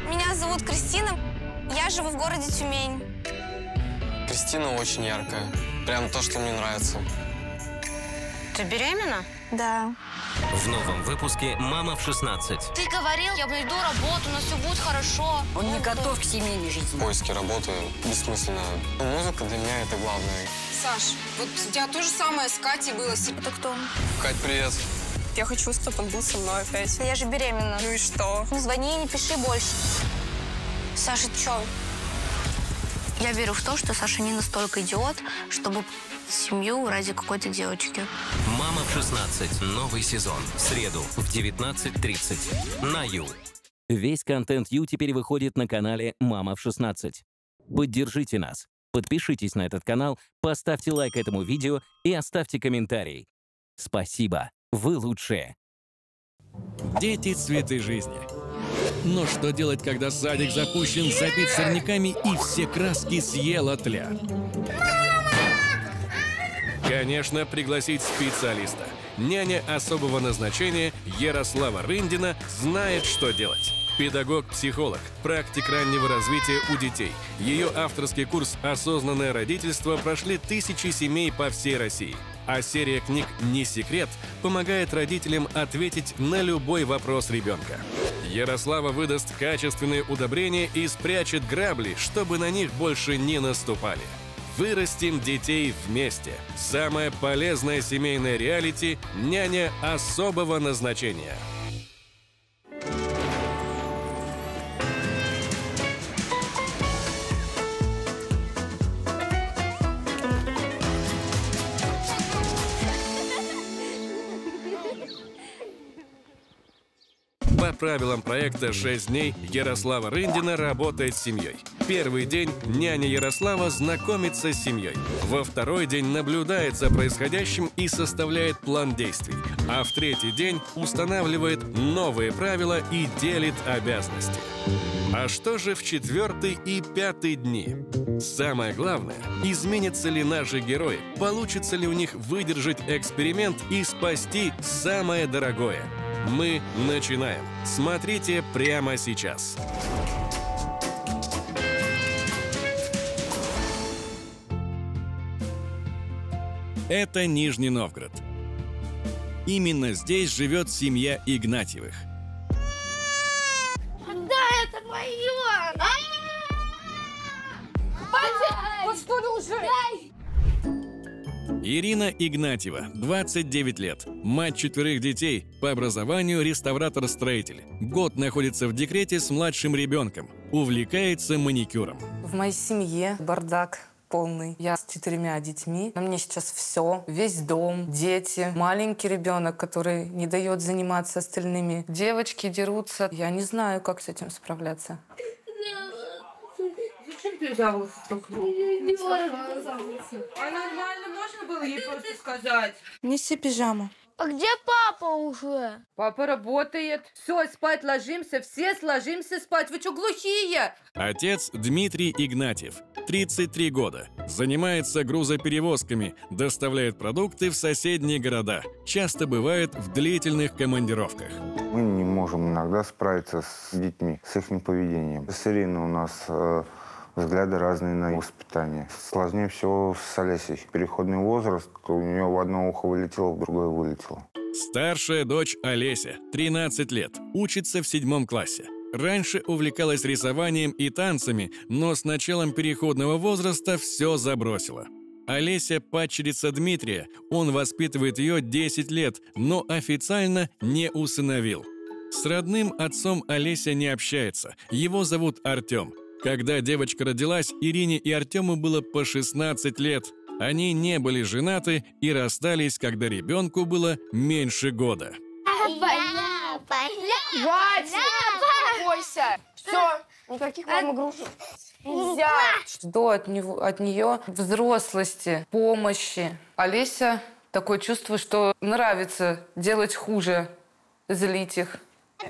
Меня зовут Кристина. Я живу в городе Тюмень. Кристина очень яркая. Прям то, что мне нравится. Ты беременна? Да. В новом выпуске «Мама в 16». Ты говорил, я найду работу, у нас все будет хорошо. Он не готов к семейной жизни. Поиски работы бессмысленно. Но музыка для меня это главное. Саш, вот у тебя то же самое с Катей было. Это кто? Кать, привет. Я хочу, чтобы он был со мной опять. Я же беременна. Ну и что? Не звони и не пиши больше. Саша, чё? Я верю в то, что Саша не настолько идиот, чтобы семью ради какой-то девочки. «Мама в 16». Новый сезон. В среду в 19:30 на Ю. Весь контент Ю теперь выходит на канале «Мама в 16». Поддержите нас. Подпишитесь на этот канал, поставьте лайк этому видео и оставьте комментарий. Спасибо. Вы лучшие. Дети – цветы жизни. Но что делать, когда садик запущен, забит сорняками и все краски съела тля? Конечно, пригласить специалиста. Няня особого назначения Ярослава Рындина знает, что делать. Педагог-психолог, практик раннего развития у детей. Ее авторский курс «Осознанное родительство» прошли тысячи семей по всей России. А серия книг «Не секрет» помогает родителям ответить на любой вопрос ребенка. Ярослава выдаст качественные удобрения и спрячет грабли, чтобы на них больше не наступали. Вырастим детей вместе. Самое полезное семейное реалити «Няня особого назначения». По правилам проекта «6 дней» Ярослава Рындина работает с семьей. Первый день няня Ярослава знакомится с семьей. Во второй день наблюдает за происходящим и составляет план действий. А в третий день устанавливает новые правила и делит обязанности. А что же в четвертый и пятый дни? Самое главное, изменятся ли наши герои, получится ли у них выдержать эксперимент и спасти самое дорогое. Мы начинаем. Смотрите прямо сейчас. Это Нижний Новгород. Именно здесь живет семья Игнатьевых. Да, это мое! Вот что ли уже? Ирина Игнатьева, 29 лет, мать 4 детей, по образованию реставратор-строитель. Год находится в декрете с младшим ребенком, увлекается маникюром. В моей семье бардак полный. Я с 4 детьми. На мне сейчас все. Весь дом, дети, маленький ребенок, который не дает заниматься остальными. Девочки дерутся. Я не знаю, как с этим справляться. Зачем ты жаловалась? А нормально можно было ей просто сказать? Неси пижаму. А где папа уже? Папа работает. Все, спать ложимся, все сложимся спать. Вы что, глухие? Отец Дмитрий Игнатьев, 33 года. Занимается грузоперевозками, доставляет продукты в соседние города. Часто бывает в длительных командировках. Мы не можем иногда справиться с детьми, с их поведением. С Ириной у нас взгляды разные на воспитание. Сложнее всего с Олесей. Переходный возраст, у нее в одно ухо вылетело, в другое вылетело. Старшая дочь Олеся, 13 лет, учится в 7 классе. Раньше увлекалась рисованием и танцами, но с началом переходного возраста все забросила. Олеся – падчерица Дмитрия, он воспитывает ее 10 лет, но официально не усыновил. С родным отцом Олеся не общается, его зовут Артем. Когда девочка родилась, Ирине и Артему было по 16 лет. Они не были женаты и расстались, когда ребенку было меньше года. Хватит! Успокойся! Все, никаких вам игрушек. Нельзя! Жду от нее взрослости, помощи. Олеся, такое чувство, что нравится делать хуже, злить их.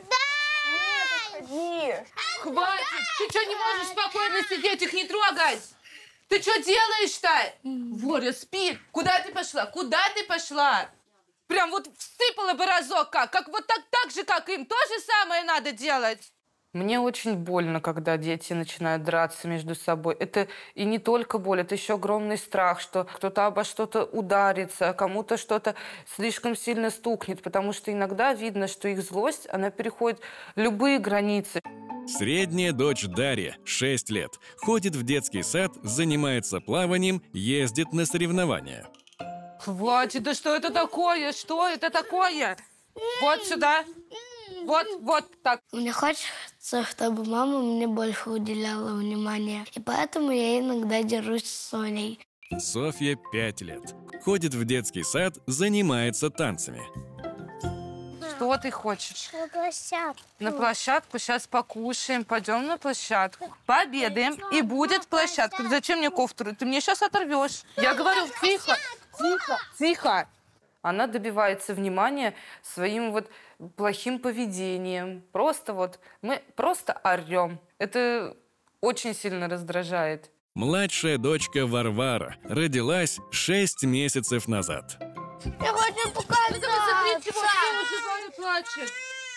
Хватит! Ты что, не можешь спокойно сидеть, их не трогать? Ты что делаешь-то? Боря спит. Куда ты пошла? Куда ты пошла? Прям вот всыпала бы разок как вот так же, как им. То же самое надо делать. Мне очень больно, когда дети начинают драться между собой. Это и не только боль, это еще огромный страх, что кто-то обо что-то ударится, а кому-то что-то слишком сильно стукнет, потому что иногда видно, что их злость, она переходит любые границы. Средняя дочь Дарья, 6 лет, ходит в детский сад, занимается плаванием, ездит на соревнования. Хватит, да что это такое? Что это такое? Вот сюда. Вот так. Мне хочется, чтобы мама мне больше уделяла внимания. И поэтому я иногда дерусь с Соней. Софья, 5 лет, ходит в детский сад, занимается танцами. Что ты хочешь? На площадку. На площадку? Сейчас покушаем, пойдем на площадку. Пообедаем, и будет площадка. Зачем мне кофту? Ты мне сейчас оторвешь. Я говорю, тихо, тихо, тихо. Она добивается внимания своим вот плохим поведением. Мы просто орем. Это очень сильно раздражает. Младшая дочка Варвара родилась 6 месяцев назад. Я хочу показать. Плачет.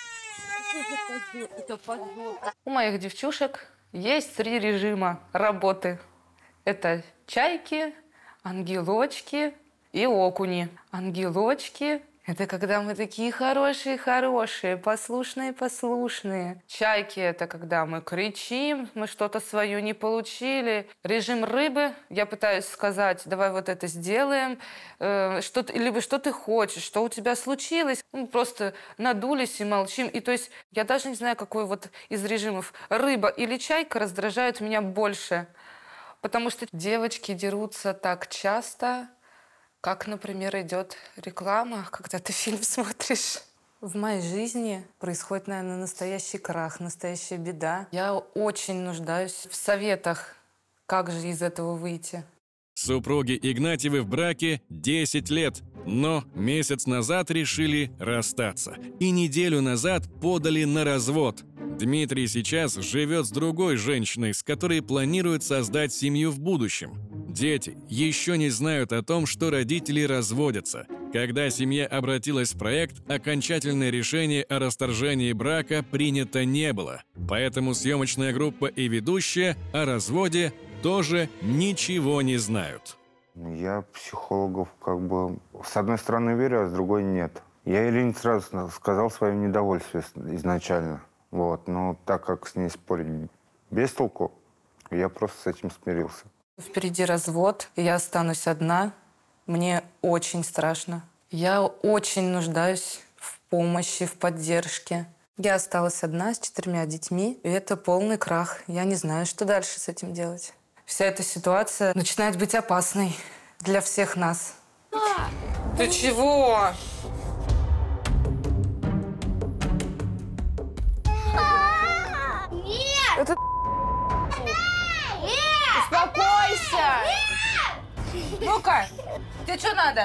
Это позор. У моих девчушек есть 3 режима работы. Это чайки, ангелочки и окуни. Ангелочки — это когда мы такие хорошие-хорошие, послушные-послушные. Чайки — это когда мы кричим, мы что-то свое не получили. Режим рыбы — я пытаюсь сказать, давай вот это сделаем, либо что ты хочешь, что у тебя случилось. Мы просто надулись и молчим. И то есть я даже не знаю, какой вот из режимов рыба или чайка раздражают меня больше. Потому что девочки дерутся так часто, как, например, идет реклама, когда ты фильм смотришь. В моей жизни происходит, наверное, настоящий крах, настоящая беда. Я очень нуждаюсь в советах, как же из этого выйти. Супруги Игнатьевы в браке 10 лет, но месяц назад решили расстаться. И неделю назад подали на развод. Дмитрий сейчас живет с другой женщиной, с которой планирует создать семью в будущем. Дети еще не знают о том, что родители разводятся. Когда семья обратилась в проект, окончательное решение о расторжении брака принято не было. Поэтому съемочная группа и ведущая о разводе тоже ничего не знают. Я психологов с одной стороны верю, а с другой нет. Я Ирине сразу сказал свое недовольствие изначально. Но так как с ней спорить без толку, я просто с этим смирился. Впереди развод, и я останусь одна. Мне очень страшно. Я очень нуждаюсь в помощи, в поддержке. Я осталась одна с 4 детьми, и это полный крах. Я не знаю, что дальше с этим делать. Вся эта ситуация начинает быть опасной для всех нас. Ты чего? Нет! Это... Успокойся! Ну-ка, тебе что надо?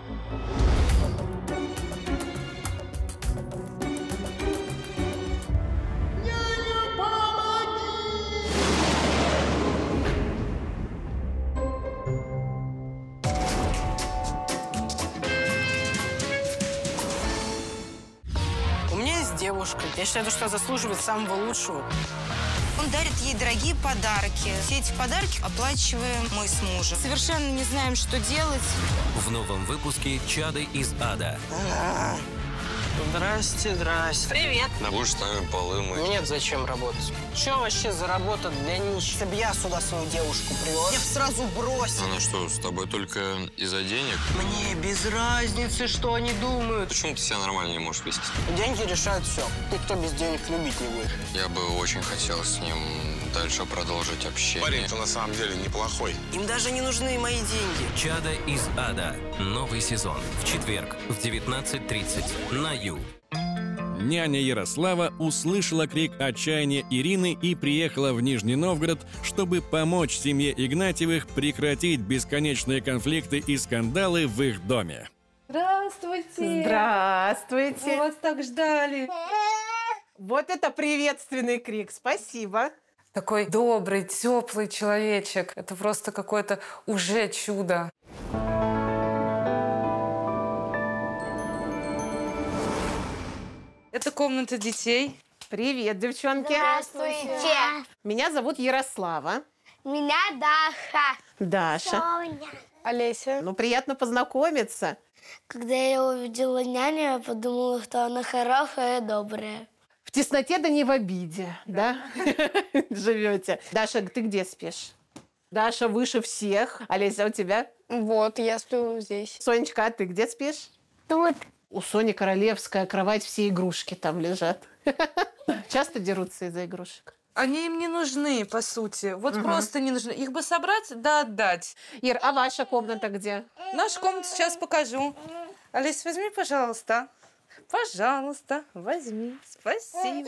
У меня есть девушка. Я считаю, что она заслуживает самого лучшего. Он дарит ей дорогие подарки. Все эти подарки оплачиваем мы с мужем. Совершенно не знаем, что делать. В новом выпуске «Чады из ада». Здрасте, здрасте. Привет. Да будешь с нами полы мыть. Нет, зачем работать? Че вообще за работа для нищих? Если бы я сюда свою девушку привез, я бы сразу бросил. Она что, с тобой только из-за денег? Мне без разницы, что они думают. Почему ты себя нормально не можешь вести? Деньги решают все. Никто без денег любить не будет. Я бы очень хотел с ним дальше продолжить общение. Парень-то на самом деле неплохой. Им даже не нужны мои деньги. «Чада из ада». Новый сезон. В четверг в 19:30 на Ю. Няня Ярослава услышала крик отчаяния Ирины и приехала в Нижний Новгород, чтобы помочь семье Игнатьевых прекратить бесконечные конфликты и скандалы в их доме. Здравствуйте. Здравствуйте. Мы вас так ждали. Вот это приветственный крик. Спасибо. Такой добрый, теплый человечек. Это просто какое-то уже чудо. Это комната детей. Привет, девчонки. Здравствуйте. Меня зовут Ярослава. Меня Даша. Даша. Соня. Олеся. Ну, приятно познакомиться. Когда я увидела няню, я подумала, что она хорошая и добрая. В тесноте да не в обиде, да? Живете. Даша, ты где спишь? Даша выше всех. Олеся, у тебя? Вот, я сплю здесь. Сонечка, а ты где спишь? Тут. У Сони королевская кровать, все игрушки там лежат. Часто дерутся из-за игрушек? Они им не нужны, по сути. Вот просто не нужны. Их бы собрать, да отдать. Ир, а ваша комната где? Нашу комнату сейчас покажу. Олесь, возьми, пожалуйста. Пожалуйста, возьми. Спасибо.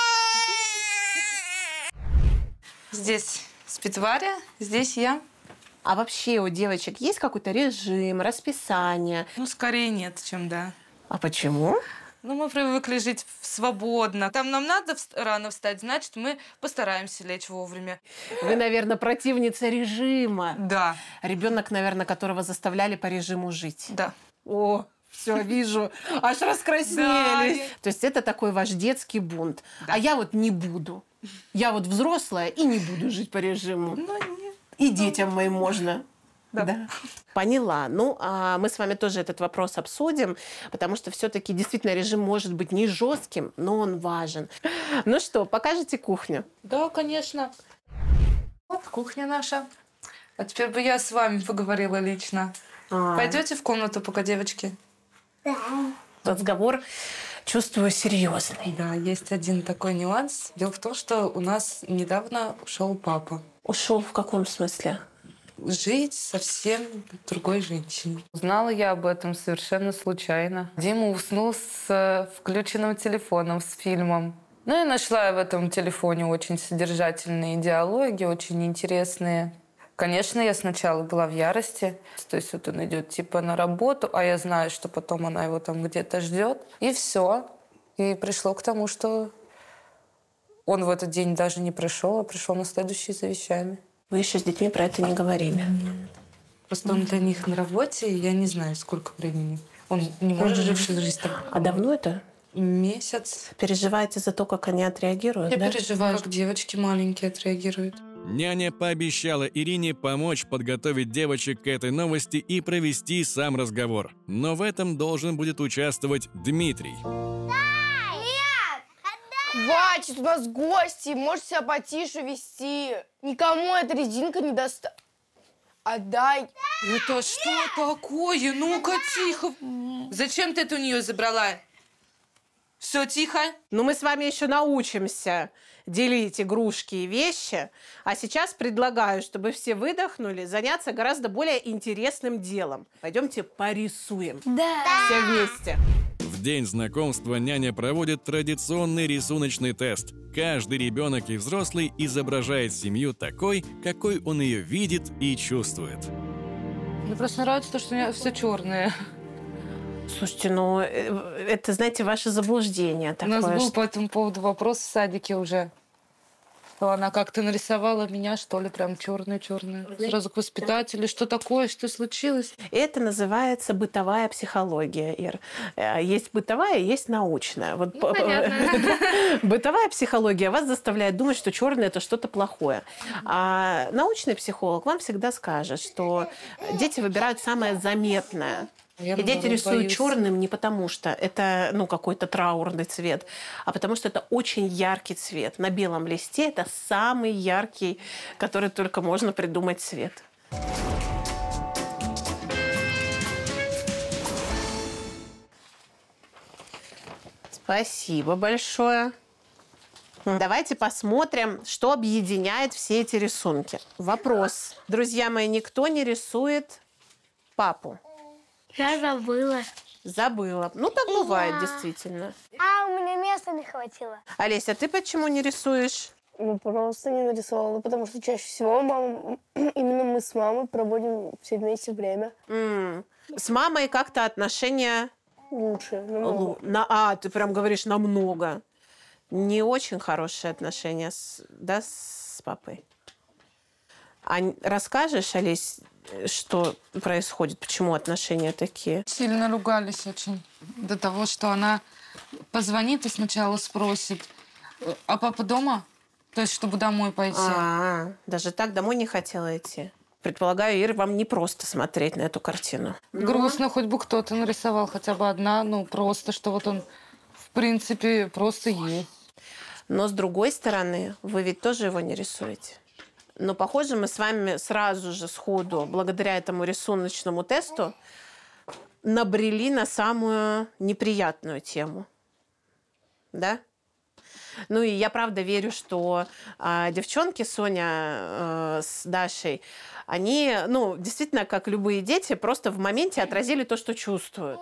Здесь спит Варя, здесь я. А вообще у девочек есть какой-то режим, расписание? Ну, скорее нет, чем да. А почему? Ну, мы привыкли жить свободно. Там нам надо рано встать, значит, мы постараемся лечь вовремя. Вы, наверное, противница режима. Да. Ребенок, наверное, которого заставляли по режиму жить. Да. О, все, вижу. Аж раскраснелись. Да. То есть это такой ваш детский бунт. Да. А я вот не буду. Я вот взрослая и не буду жить по режиму. Ну, нет. И детям моим можно. Да. Поняла. Ну, а мы с вами тоже этот вопрос обсудим, потому что все-таки действительно режим может быть не жестким, но он важен. Ну что, покажете кухню? Да, конечно. Вот кухня наша. А теперь бы я с вами поговорила лично. Пойдете в комнату, пока девочки? Да. Разговор, чувствую, серьезный. Да, есть один такой нюанс. Дело в том, что у нас недавно ушел папа. Ушел в каком смысле? Жить совсем другой женщиной. Узнала я об этом совершенно случайно. Дима уснул с включенным телефоном, с фильмом. Ну и нашла я в этом телефоне очень содержательные диалоги, очень интересные. Конечно, я сначала была в ярости. То есть вот он идет типа на работу, а я знаю, что потом она его там где-то ждет. И все. И пришло к тому, что он в этот день даже не пришел, а пришел на следующий за вещами. Вы еще с детьми про это не говорили? Просто он для них на работе, и я не знаю, сколько времени. Он не может жить всю жизнь там. А давно это? Месяц. Переживаете за то, как они отреагируют, Я да? переживаю, как девочки маленькие отреагируют. Няня пообещала Ирине помочь подготовить девочек к этой новости и провести сам разговор. Но в этом должен будет участвовать Дмитрий. Хватит, у нас гости, можешь себя потише вести. Никому эта резинка не достанет. Отдай. Это что такое? Ну-ка, тихо. Зачем ты это у нее забрала? Все, тихо. Ну, мы с вами еще научимся делить игрушки и вещи. А сейчас предлагаю, чтобы все выдохнули, заняться гораздо более интересным делом. Пойдемте порисуем. Да. Все вместе. В день знакомства няня проводит традиционный рисуночный тест. Каждый ребенок и взрослый изображает семью такой, какой он ее видит и чувствует. Мне просто нравится то, что у меня все черное. Слушайте, ну это, знаете, ваше заблуждение такое. У нас был по этому поводу вопрос в садике уже. Что она как-то нарисовала меня, что ли, прям черную-черную. Сразу к воспитателю. Что такое? Что случилось? Это называется бытовая психология, Ир. Есть бытовая, есть научная. Вот бытовая психология вас заставляет думать, что черное – это что-то плохое. А научный психолог вам всегда скажет, что дети выбирают самое заметное. И дети рисуют черным не потому, что это какой-то траурный цвет, а потому что это очень яркий цвет. На белом листе это самый яркий, который только можно придумать цвет. Спасибо большое. Давайте посмотрим, что объединяет все эти рисунки. Вопрос. Друзья мои, никто не рисует папу? Я забыла. Забыла. Ну, так бывает, действительно. А, у меня места не хватило. Олеся, а ты почему не рисуешь? Ну, просто не нарисовала, потому что чаще всего именно мы с мамой проводим все вместе время. С мамой как-то отношения... Лучше, намного. Ты прям говоришь намного. Не очень хорошие отношения с папой. А расскажешь, Олесь, что происходит, почему отношения такие? Сильно ругались очень. До того, что она позвонит и сначала спросит, А папа дома? То есть, чтобы домой пойти? Даже так домой не хотела идти. Предполагаю, Ир, вам не просто смотреть на эту картину. Грустно, хоть бы кто-то нарисовал, хотя бы одна, ну, просто, что вот он, в принципе, просто есть. Но, с другой стороны, вы ведь тоже его не рисуете. Но, похоже, мы с вами сразу же сходу, благодаря этому рисуночному тесту, набрели на самую неприятную тему. Да? Ну и я правда верю, что девчонки Соня с Дашей, они, ну, действительно, как любые дети, просто в моменте отразили то, что чувствуют.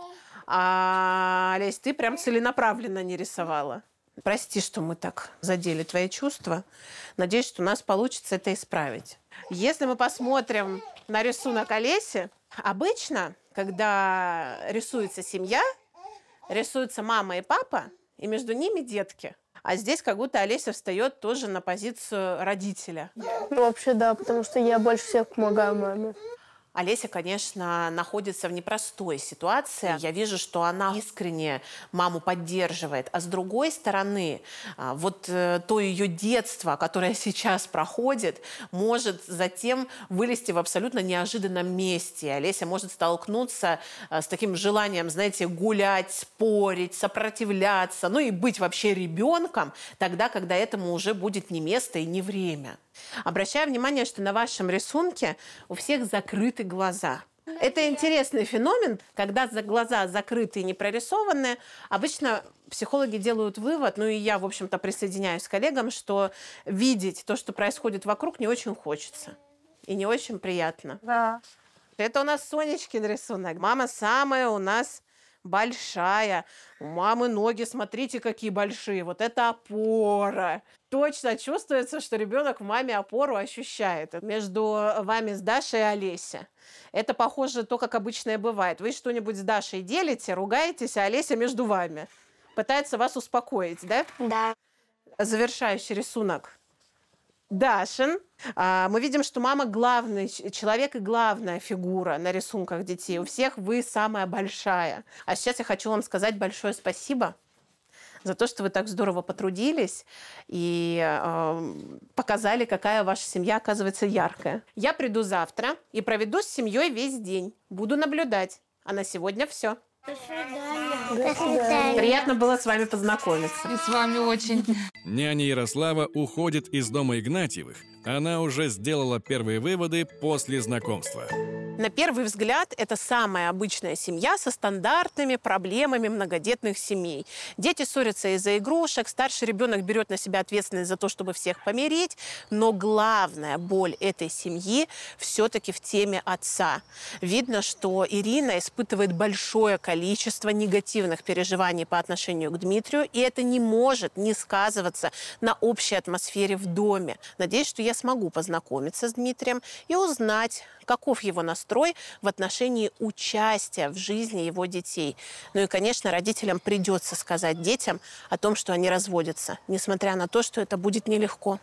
А, Олесь, ты прям целенаправленно не рисовала. Прости, что мы так задели твои чувства. Надеюсь, что у нас получится это исправить. Если мы посмотрим на рисунок Олеси, обычно, когда рисуется семья, рисуются мама и папа, и между ними детки. А здесь как будто Олеся встает тоже на позицию родителя. Ну, вообще, да, потому что я больше всех помогаю маме. Олеся, конечно, находится в непростой ситуации. Я вижу, что она искренне маму поддерживает. А с другой стороны, вот то ее детство, которое сейчас проходит, может затем вылезти в абсолютно неожиданном месте. Олеся может столкнуться с таким желанием, знаете, гулять, спорить, сопротивляться, ну и быть вообще ребенком тогда, когда этому уже будет не место и не время. Обращаю внимание, что на вашем рисунке у всех закрыты глаза. Это интересный феномен, когда глаза закрыты и не прорисованы. Обычно психологи делают вывод, ну и я, в общем-то, присоединяюсь к коллегам, что видеть то, что происходит вокруг, не очень хочется. И не очень приятно. Да. Это у нас Сонечкин рисунок. Мама самая у нас большая. У мамы ноги, смотрите, какие большие. Вот это опора. Точно чувствуется, что ребенок в маме опору ощущает. Между вами с Дашей и Олеся. Это похоже то, как обычно и бывает. Вы что-нибудь с Дашей делите, ругаетесь, а Олеся между вами. Пытается вас успокоить, да? Да. Завершающий рисунок Дашин. Мы видим, что мама главный человек и главная фигура на рисунках детей. У всех вы самая большая. А сейчас я хочу вам сказать большое спасибо за то, что вы так здорово потрудились и показали, какая ваша семья, оказывается, яркая. Я приду завтра и проведу с семьей весь день. Буду наблюдать. А на сегодня все. До свидания. До свидания. Приятно было с вами познакомиться. И с вами очень. Няня Ярослава уходит из дома Игнатьевых. Она уже сделала первые выводы после знакомства. На первый взгляд, это самая обычная семья со стандартными проблемами многодетных семей. Дети ссорятся из-за игрушек, старший ребенок берет на себя ответственность за то, чтобы всех помирить. Но главная боль этой семьи все-таки в теме отца. Видно, что Ирина испытывает большое количество негативных переживаний по отношению к Дмитрию, и это не может не сказываться на общей атмосфере в доме. Надеюсь, что я смогу познакомиться с Дмитрием и узнать, каков его настрой в отношении участия в жизни его детей. Ну и, конечно, родителям придется сказать детям о том, что они разводятся, несмотря на то, что это будет нелегко.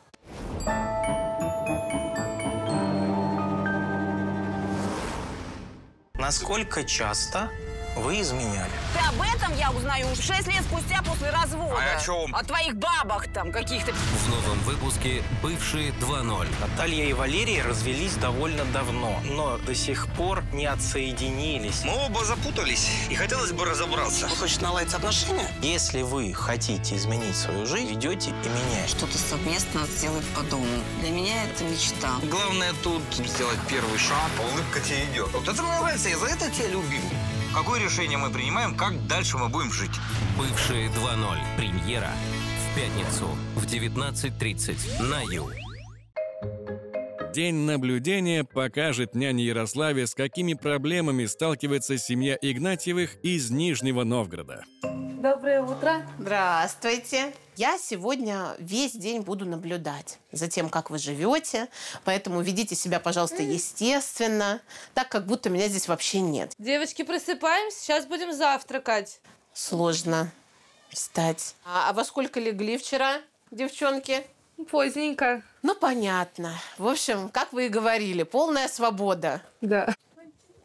Насколько часто вы изменяли? Ты об этом я узнаю 6 лет спустя после развода. А о чем? О твоих бабах там каких-то. В новом выпуске «Бывшие 2.0». Наталья и Валерий развелись довольно давно, но до сих пор не отсоединились. Мы оба запутались, и хотелось бы разобраться. Вы хотите наладить отношения? Если вы хотите изменить свою жизнь, идете и меняете. Что-то совместно сделать по дому. Для меня это мечта. Главное тут сделать первый шаг, а улыбка тебе идет. Вот это мне нравится, я за это тебя любил. Какое решение мы принимаем, как дальше мы будем жить? «Бывшие 2.0». Премьера в пятницу в 19:30 на Ю. День наблюдения покажет няне Ярославе, с какими проблемами сталкивается семья Игнатьевых из Нижнего Новгорода. Доброе утро. Здравствуйте. Я сегодня весь день буду наблюдать за тем, как вы живете, поэтому ведите себя, пожалуйста, естественно, так, как будто меня здесь вообще нет. Девочки, просыпаемся, сейчас будем завтракать. Сложно встать. А во сколько легли вчера, девчонки? Поздненько. Ну, понятно. В общем, как вы и говорили, полная свобода. Да.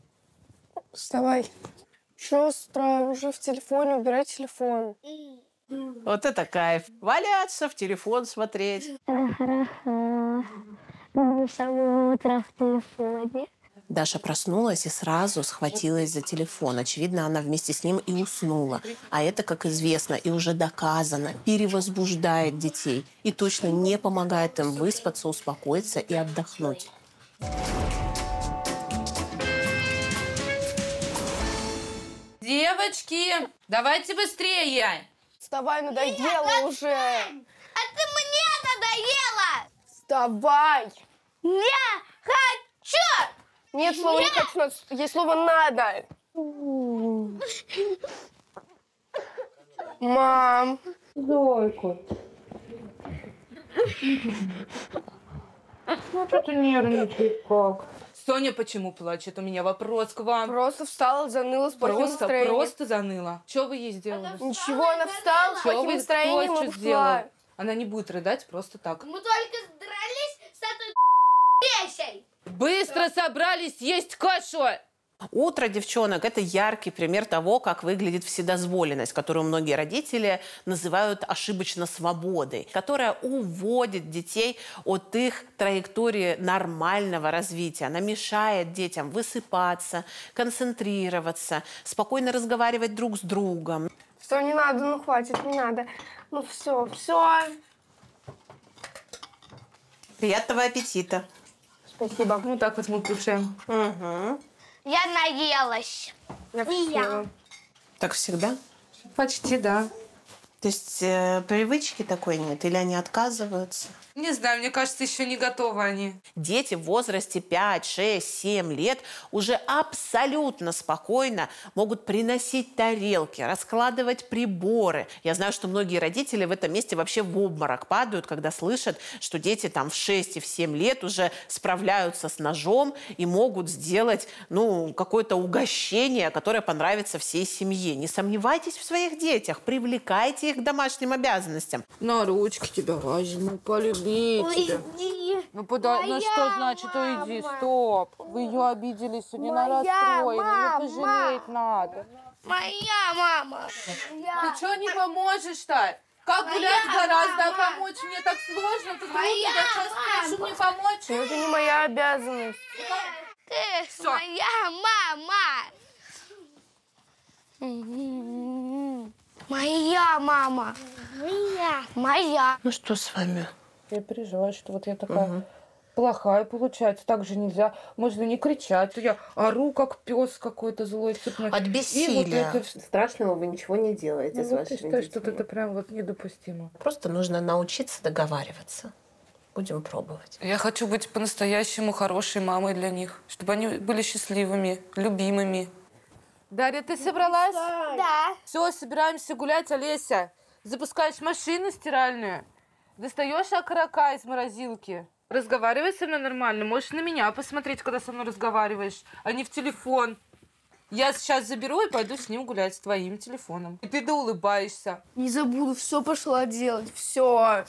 Вставай. Что с утра? Уже в телефоне, убирай телефон. Вот это кайф. Валяться, в телефон смотреть. Это хорошо. Люблю самое утро в телефоне. Даша проснулась и сразу схватилась за телефон. Очевидно, она вместе с ним и уснула. А это, как известно и уже доказано, перевозбуждает детей и точно не помогает им выспаться, успокоиться и отдохнуть. Девочки, давайте быстрее. Вставай, надоело уже. А ты мне надоела! Вставай. Не хочу! Нет слова не хочу, есть слово надо. Мам. Зойку. Ну, что ты нервничаешь как? Соня почему плачет? У меня вопрос к вам. Просто встала, заныла с плохим настроением. Просто заныла. Что вы ей сделали? Ничего, она встала с плохим настроением и ушла. Она не будет рыдать просто так. Мы только дрались с этой песей. Быстро собрались есть кашу! Утро девчонок – это яркий пример того, как выглядит вседозволенность, которую многие родители называют ошибочно свободой, которая уводит детей от их траектории нормального развития. Она мешает детям высыпаться, концентрироваться, спокойно разговаривать друг с другом. Все, не надо, ну хватит, не надо. Ну все, все. Приятного аппетита. Спасибо. Ну так вот мы кушаем. Угу. Я наелась. Я. Так всегда? Почти, да. То есть привычки такой нет? Или они отказываются? Не знаю, мне кажется, еще не готовы они. Дети в возрасте 5, 6, 7 лет уже абсолютно спокойно могут приносить тарелки, раскладывать приборы. Я знаю, что многие родители в этом месте вообще в обморок падают, когда слышат, что дети там в 6 и в 7 лет уже справляются с ножом и могут сделать, ну, какое-то угощение, которое понравится всей семье. Не сомневайтесь в своих детях, привлекайте их к домашним обязанностям. На ручки тебя возьму, полюбить тебя. Ну, ну что значит уйди? Стоп. Вы ее обидели сегодня, она расстроена. Ее пожалеть надо. Моя мама. Ты что не поможешь-то? Как гулять гораздо, а помочь мне так сложно? Ты трудно, я сейчас прошу мне помочь. Это не моя обязанность. Ты моя мама. Моя мама. Моя. Ну что с вами? Я переживаю, что вот я такая плохая, получается. Так же нельзя. Можно не кричать. Я ору, как пес какой-то злой, цепной. От бессилия. Вот страшного вы ничего не делаете с вашими детьми. Что это прям вот недопустимо. Просто нужно научиться договариваться. Будем пробовать. Я хочу быть по-настоящему хорошей мамой для них. Чтобы они были счастливыми, любимыми. Дарья, ты собралась? Да. Все, собираемся гулять, Олеся. Запускаешь машину стиральную. Достаешь окорока из морозилки. Разговаривай со мной нормально. Можешь на меня посмотреть, когда со мной разговариваешь, а не в телефон. Я сейчас заберу и пойду с ним гулять с твоим телефоном. И ты да улыбаешься. Не забуду, все пошла делать, все.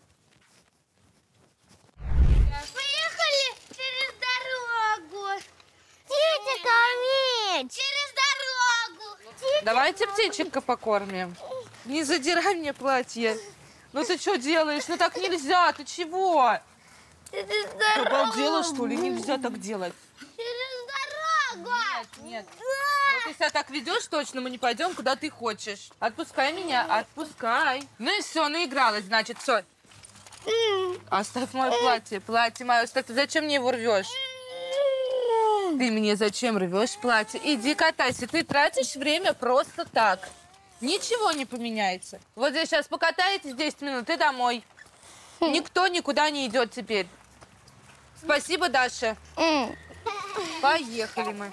Поехали через дорогу. Идите ко мне. Через дорогу. Давайте птичек покормим. Не задирай мне платье. Ну ты что делаешь? Ну так нельзя. Ты чего? Ты обалдела, что ли? Нельзя так делать. Через дорогу. Нет. Вот ты себя так ведешь, точно мы не пойдем, куда ты хочешь. Отпускай меня, отпускай. Ну и все, наигралась, значит, все. Оставь мое платье. Платье мое оставь. Ты зачем мне его рвешь? Ты мне зачем рвешь платье? Иди катайся. Ты тратишь время просто так. Ничего не поменяется. Вот здесь сейчас покатаетесь 10 минут и домой. Никто никуда не идет теперь. Спасибо, Даша. Поехали мы.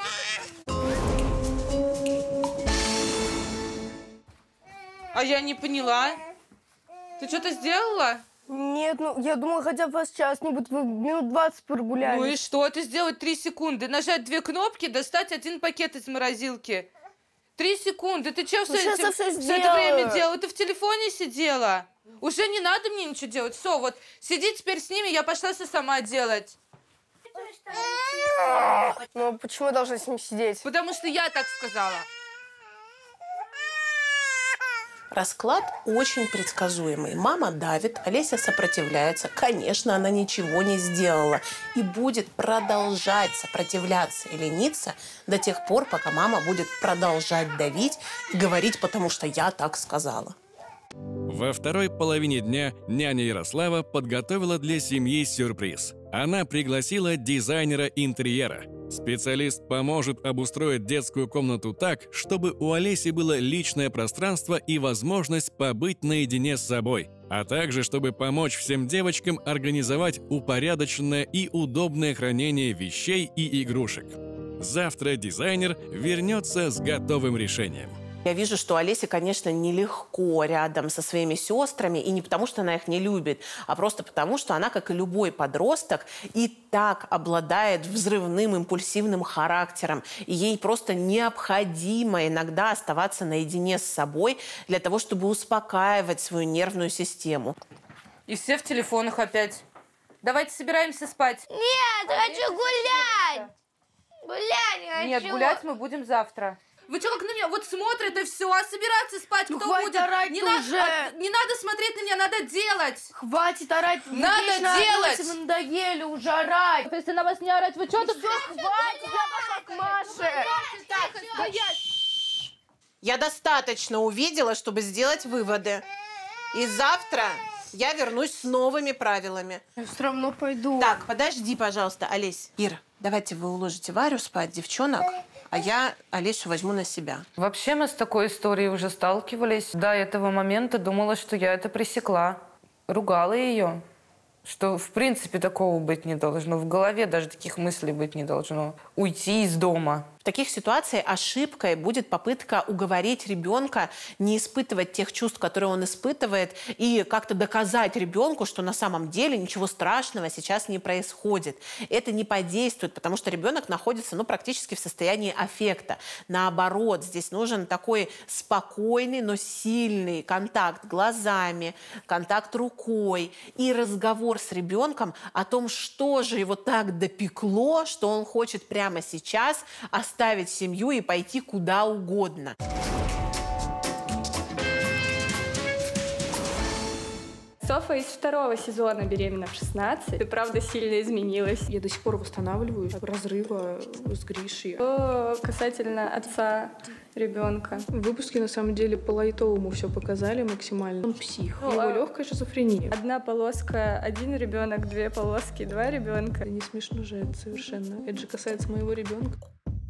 А я не поняла. Ты что-то сделала? Нет, ну я думала, хотя бы сейчас-нибудь вы минут 20 прогулялись. Ну и что? Ты сделать 3 секунды. Нажать 2 кнопки, достать 1 пакет из морозилки. 3 секунды. Ты что все это время делала? Ты в телефоне сидела? Уже не надо мне ничего делать. Все, вот сиди теперь с ними, я пошла все сама делать. Ну почему я должна с ним сидеть? Потому что я так сказала. Расклад очень предсказуемый. Мама давит, Олеся сопротивляется. Конечно, она ничего не сделала. И будет продолжать сопротивляться и лениться до тех пор, пока мама будет продолжать давить и говорить, потому что я так сказала. Во второй половине дня няня Ярослава подготовила для семьи сюрприз. Она пригласила дизайнера интерьера. Специалист поможет обустроить детскую комнату так, чтобы у Олеси было личное пространство и возможность побыть наедине с собой, а также чтобы помочь всем девочкам организовать упорядоченное и удобное хранение вещей и игрушек. Завтра дизайнер вернется с готовым решением. Я вижу, что Олесе, конечно, нелегко рядом со своими сестрами, и не потому, что она их не любит, а просто потому, что она, как и любой подросток, и так обладает взрывным, импульсивным характером. И ей просто необходимо иногда оставаться наедине с собой для того, чтобы успокаивать свою нервную систему. И все в телефонах опять. Давайте собираемся спать. Нет, хочу гулять! Гулять не хочу! Нет, гулять мы будем завтра. Вы что, как на меня вот смотрят и все, а собираться спать Ну, кто хватит будет? орать Не уже! не надо смотреть на меня, надо делать! Хватит орать! Вы Надо вечно делать! орете, вы надоели уже орать! Если на вас не орать, вы что тут? Все, хватит! Я пошла к Маше! Я достаточно увидела, чтобы сделать выводы. И завтра я вернусь с новыми правилами. Я все равно пойду. Так, подожди, пожалуйста, Олесь. Ира, давайте вы уложите Варю спать, девчонок, а я Олесю возьму на себя. Вообще мы с такой историей уже сталкивались. До этого момента думала, что я это пресекла. Ругала ее, что в принципе такого быть не должно. В голове даже таких мыслей быть не должно. Уйти из дома. В таких ситуациях ошибкой будет попытка уговорить ребенка не испытывать тех чувств, которые он испытывает, и как-то доказать ребенку, что на самом деле ничего страшного сейчас не происходит. Это не подействует, потому что ребенок находится практически в состоянии аффекта. Наоборот, здесь нужен такой спокойный, но сильный контакт глазами, контакт рукой и разговор с ребенком о том, что же его так допекло, что он хочет прямо сейчас оставить семью и пойти куда угодно. Софа из второго сезона «Беременна в 16». Ты, правда, сильно изменилась. Я до сих пор восстанавливаюсь от разрыва с Гришей. Касательно отца ребенка. В выпуске, на самом деле, по-лайтовому все показали максимально. Он псих. У него легкая шизофрения. Одна полоска – один ребенок, две полоски – два ребенка. Это не смешно же это совершенно. Это же касается моего ребенка.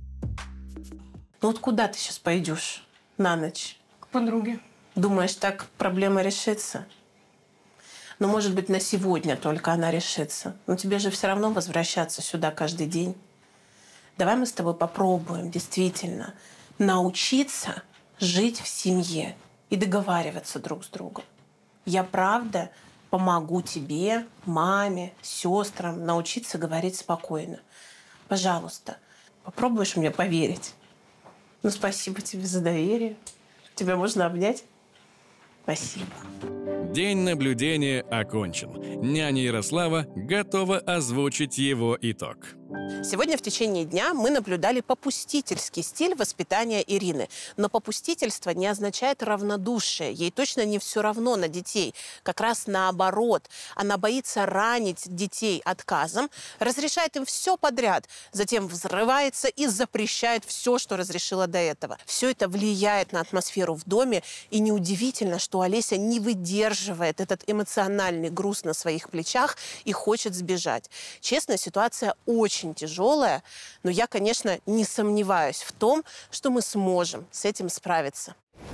Ну вот куда ты сейчас пойдешь на ночь? К подруге. Думаешь, так проблема решится? Ну, может быть, на сегодня только она решится. Но тебе же все равно возвращаться сюда каждый день. Давай мы с тобой попробуем действительно научиться жить в семье и договариваться друг с другом. Я правда помогу тебе, маме, сестрам научиться говорить спокойно. Пожалуйста, попробуешь мне поверить? Ну, спасибо тебе за доверие. Тебя можно обнять? Спасибо. День наблюдения окончен. Няня Ярослава готова озвучить его итог. Сегодня в течение дня мы наблюдали попустительский стиль воспитания Ирины. Но попустительство не означает равнодушие. Ей точно не все равно на детей. Как раз наоборот. Она боится ранить детей отказом, разрешает им все подряд, затем взрывается и запрещает все, что разрешила до этого. Все это влияет на атмосферу в доме. И неудивительно, что Олеся не выдерживает этот эмоциональный груз на своих плечах и хочет сбежать. Честно, ситуация очень тяжелая, но я, конечно, не сомневаюсь в том, что мы сможем с этим справиться.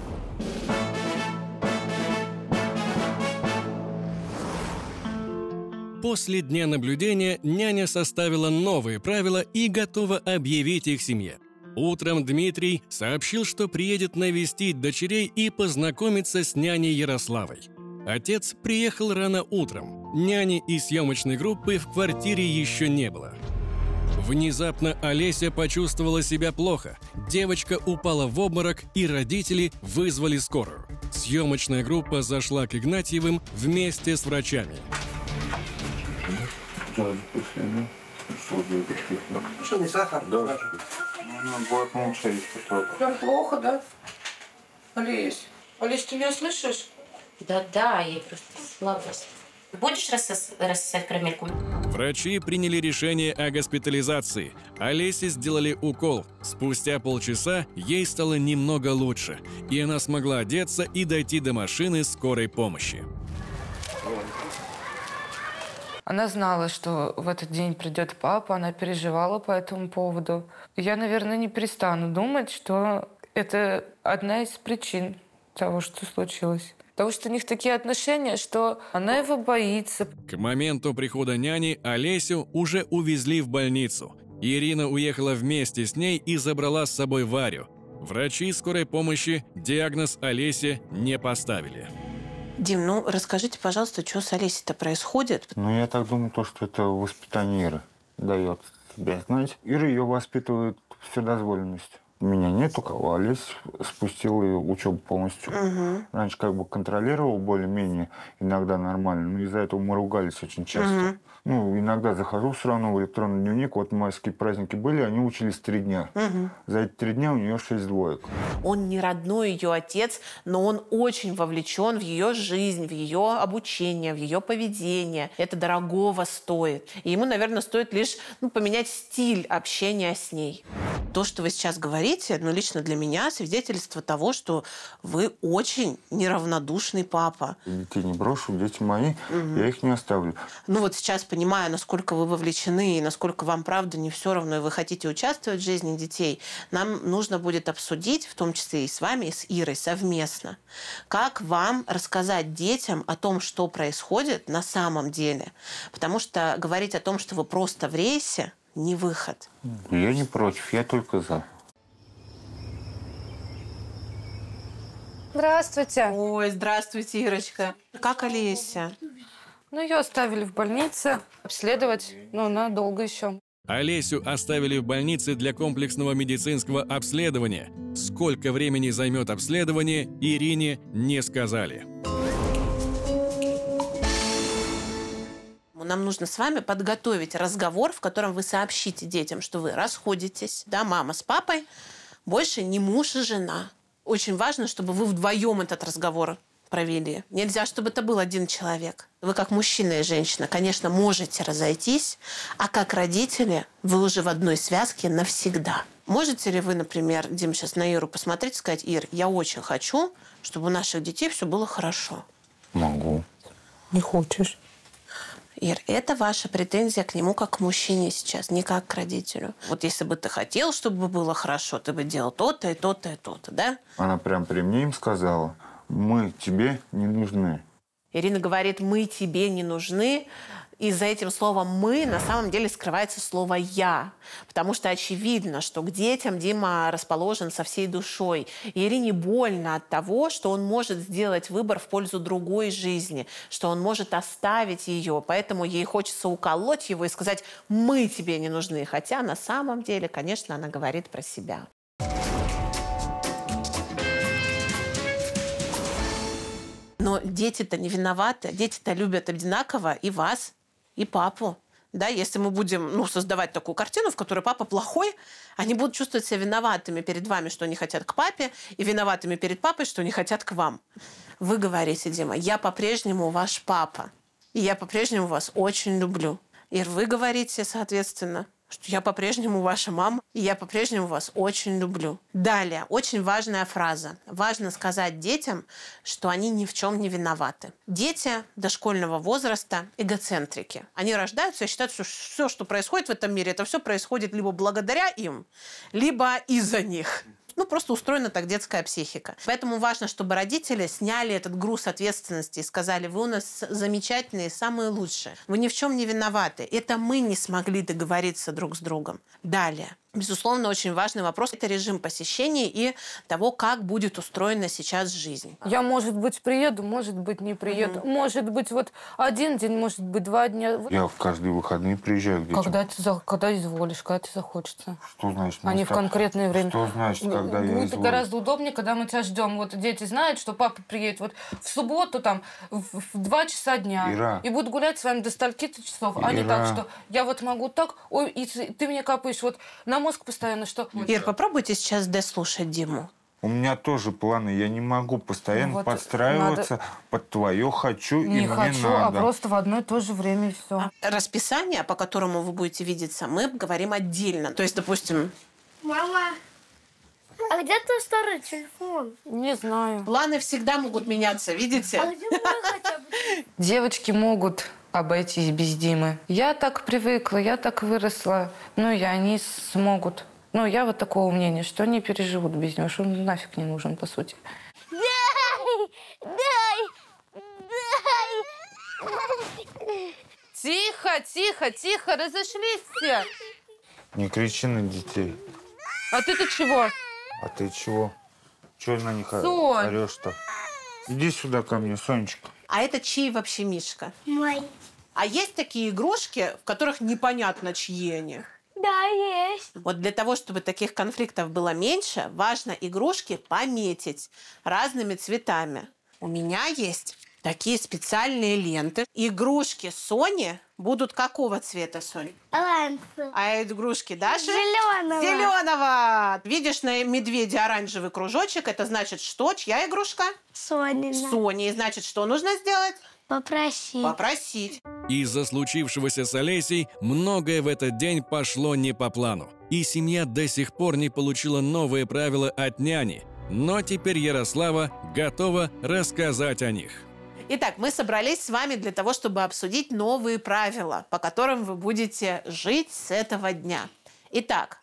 После дня наблюдения няня составила новые правила и готова объявить их семье. Утром Дмитрий сообщил, что приедет навестить дочерей и познакомиться с няней Ярославой. Отец приехал рано утром. Няни и съемочной группы в квартире еще не было. Внезапно Олеся почувствовала себя плохо. Девочка упала в обморок, и родители вызвали скорую. Съемочная группа зашла к Игнатьевым вместе с врачами. Что, не сахар? Да. Прям плохо, да? Олесь, Олесь, ты меня слышишь? Да, ей просто слабость. Будешь рассосать карамельку? Врачи приняли решение о госпитализации. Олесе сделали укол. Спустя полчаса ей стало немного лучше, и она смогла одеться и дойти до машины скорой помощи. Она знала, что в этот день придет папа, она переживала по этому поводу. Я, наверное, не перестану думать, что это одна из причин того, что случилось. Потому что у них такие отношения, что она его боится. К моменту прихода няни Олесю уже увезли в больницу. Ирина уехала вместе с ней и забрала с собой Варю. Врачи скорой помощи диагноз Олесе не поставили. Дим, ну расскажите, пожалуйста, что с Олесей-то происходит? Ну, я так думаю, что это воспитание Иры дает себя знать. Ира ее воспитывает вседозволенностью. Меня нет у кого, Олесь спустил ее учебу полностью. Угу. Раньше как бы контролировал более-менее, иногда нормально, но из-за этого мы ругались очень часто. Угу. Ну, иногда захожу все равно в электронный дневник, вот майские праздники были, они учились 3 дня. Угу. За эти 3 дня у нее 6 двоек. Он не родной ее отец, но он очень вовлечен в ее жизнь, в ее обучение, в ее поведение. Это дорогого стоит. И ему, наверное, стоит лишь поменять стиль общения с ней. То, что вы сейчас говорите, лично для меня свидетельство того, что вы очень неравнодушный папа. Детей не брошу, дети мои, я их не оставлю. Ну вот сейчас понимаю, насколько вы вовлечены и насколько вам, правда, не все равно, и вы хотите участвовать в жизни детей, нам нужно будет обсудить, в том числе и с вами, и с Ирой совместно, как вам рассказать детям о том, что происходит на самом деле. Потому что говорить о том, что вы просто в рейсе, не выход. Я не против, я только за. Здравствуйте. Ой, здравствуйте, Ирочка. Как Олеся? Ну, ее оставили в больнице обследовать, но она долго еще. Олесю оставили в больнице для комплексного медицинского обследования. Сколько времени займет обследование, Ирине не сказали. Нам нужно с вами подготовить разговор, в котором вы сообщите детям, что вы расходитесь. Да, мама с папой, больше не муж и жена. Очень важно, чтобы вы вдвоем этот разговор провели. Нельзя, чтобы это был один человек. Вы как мужчина и женщина, конечно, можете разойтись, а как родители вы уже в одной связке навсегда. Можете ли вы, например, Дим, сейчас на Иру посмотреть и сказать: Ир, я очень хочу, чтобы у наших детей все было хорошо? Могу. Не хочешь? Ир, это ваша претензия к нему как к мужчине сейчас, не как к родителю. Вот если бы ты хотел, чтобы было хорошо, ты бы делал то-то и то-то и то-то, да? Она прям при мне им сказала: мы тебе не нужны. Ирина говорит: мы тебе не нужны. И за этим словом «мы» на самом деле скрывается слово «я». Потому что очевидно, что к детям Дима расположен со всей душой. И Ирине больно от того, что он может сделать выбор в пользу другой жизни, что он может оставить ее. Поэтому ей хочется уколоть его и сказать: «мы тебе не нужны». Хотя на самом деле, конечно, она говорит про себя. Но дети-то не виноваты. Дети-то любят одинаково и вас, и папу. Да, если мы будем создавать такую картину, в которой папа плохой, они будут чувствовать себя виноватыми перед вами, что они хотят к папе, и виноватыми перед папой, что они хотят к вам. Вы говорите: Дима, я по-прежнему ваш папа, и я по-прежнему вас очень люблю. И вы говорите, соответственно, что я по-прежнему ваша мама, и я по-прежнему вас очень люблю. Далее, очень важная фраза. Важно сказать детям, что они ни в чем не виноваты. Дети дошкольного возраста эгоцентрики. Они рождаются и считают, что все, что происходит в этом мире, это все происходит либо благодаря им, либо из-за них. Просто устроена так детская психика. Поэтому важно, чтобы родители сняли этот груз ответственности и сказали: вы у нас замечательные, самые лучшие. Вы ни в чем не виноваты. Это мы не смогли договориться друг с другом. Далее. Безусловно, очень важный вопрос – это режим посещений и того, как будет устроена сейчас жизнь. Я, может быть, приеду, может быть, не приеду. Может быть, один день, может быть, 2 дня. Я в каждые выходные приезжаю к детям. Когда изволишь, когда тебе захочется. Что значит? А не в конкретное время. Что значит, когда я изволю? Это гораздо удобнее, когда мы тебя ждем. Дети знают, что папа приедет в субботу в 2 часа дня. Ира. И будут гулять с вами до стольки-то часов. А не так, что я могу так, ой, и ты мне капаешь на мозг постоянно, что... Ир, попробуйте сейчас дослушать Диму. У меня тоже планы. Я не могу постоянно Вот подстраиваться под твое «хочу» и Не «мне хочу, надо». а просто в одно и то же время и все. Расписание, по которому вы будете видеться, мы говорим отдельно. То есть, допустим... Мама, а где твой старый телефон? Не знаю. Планы всегда могут меняться, видите? А где мой хотя бы? Девочки могут обойтись без Димы. Я так привыкла, я так выросла. Ну и они смогут. Ну, я вот такого мнения, что они переживут без него, что он нафиг не нужен, по сути. Тихо, тихо, тихо, разошлись все. Не кричи на детей. А ты-то чего? А ты чего? Чего на них Сонь. орешь-то? Иди сюда ко мне, Сонечка. А это чей вообще Мишка? Мой. А есть такие игрушки, в которых непонятно, чьи они? Да, есть. Вот для того, чтобы таких конфликтов было меньше, важно игрушки пометить разными цветами. У меня есть такие специальные ленты. Игрушки Сони будут какого цвета, Сонь? Оранжевый. А игрушки Даши? Зеленого. Зеленого. Видишь на медведе оранжевый кружочек? Это значит что? Чья игрушка? Сонина. Сони. Значит, что нужно сделать? Попросить. Попросить. Из-за случившегося с Олесей многое в этот день пошло не по плану. И семья до сих пор не получила новые правила от няни. Но теперь Ярослава готова рассказать о них. Итак, мы собрались с вами для того, чтобы обсудить новые правила, по которым вы будете жить с этого дня. Итак,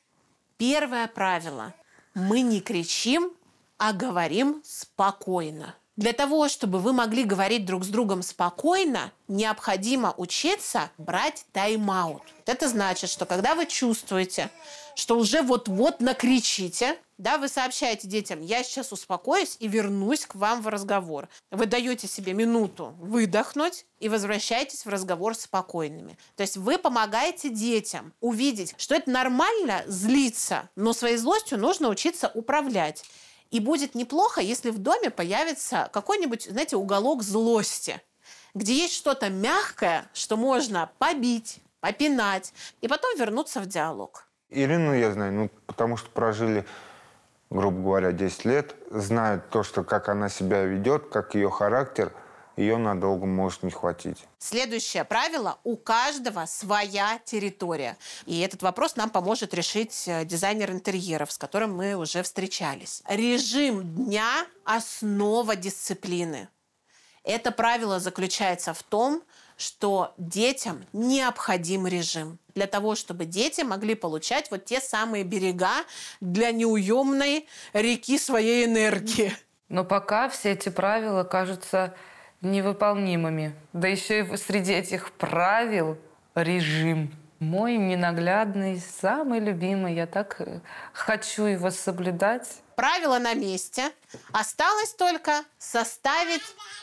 первое правило. Мы не кричим, а говорим спокойно. Для того, чтобы вы могли говорить друг с другом спокойно, необходимо учиться брать тайм-аут. Это значит, что когда вы чувствуете, что уже вот-вот накричите, да, вы сообщаете детям: я сейчас успокоюсь и вернусь к вам в разговор. Вы даете себе минуту выдохнуть и возвращаетесь в разговор спокойными. То есть вы помогаете детям увидеть, что это нормально злиться, но своей злостью нужно учиться управлять. И будет неплохо, если в доме появится какой-нибудь, знаете, уголок злости, где есть что-то мягкое, что можно побить, попинать, и потом вернуться в диалог. Ирину я знаю, потому что прожили, грубо говоря, 10 лет, знают то, что как она себя ведет, как ее характер, ее надолго может не хватить. Следующее правило: у каждого своя территория. И этот вопрос нам поможет решить дизайнер интерьеров, с которым мы уже встречались. Режим дня – основа дисциплины. Это правило заключается в том, что детям необходим режим для того, чтобы дети могли получать вот те самые берега для неуемной реки своей энергии. Но пока все эти правила кажутся невыполнимыми. Да еще и среди этих правил режим. Мой ненаглядный, самый любимый. Я так хочу его соблюдать. Правила на месте. Осталось только составить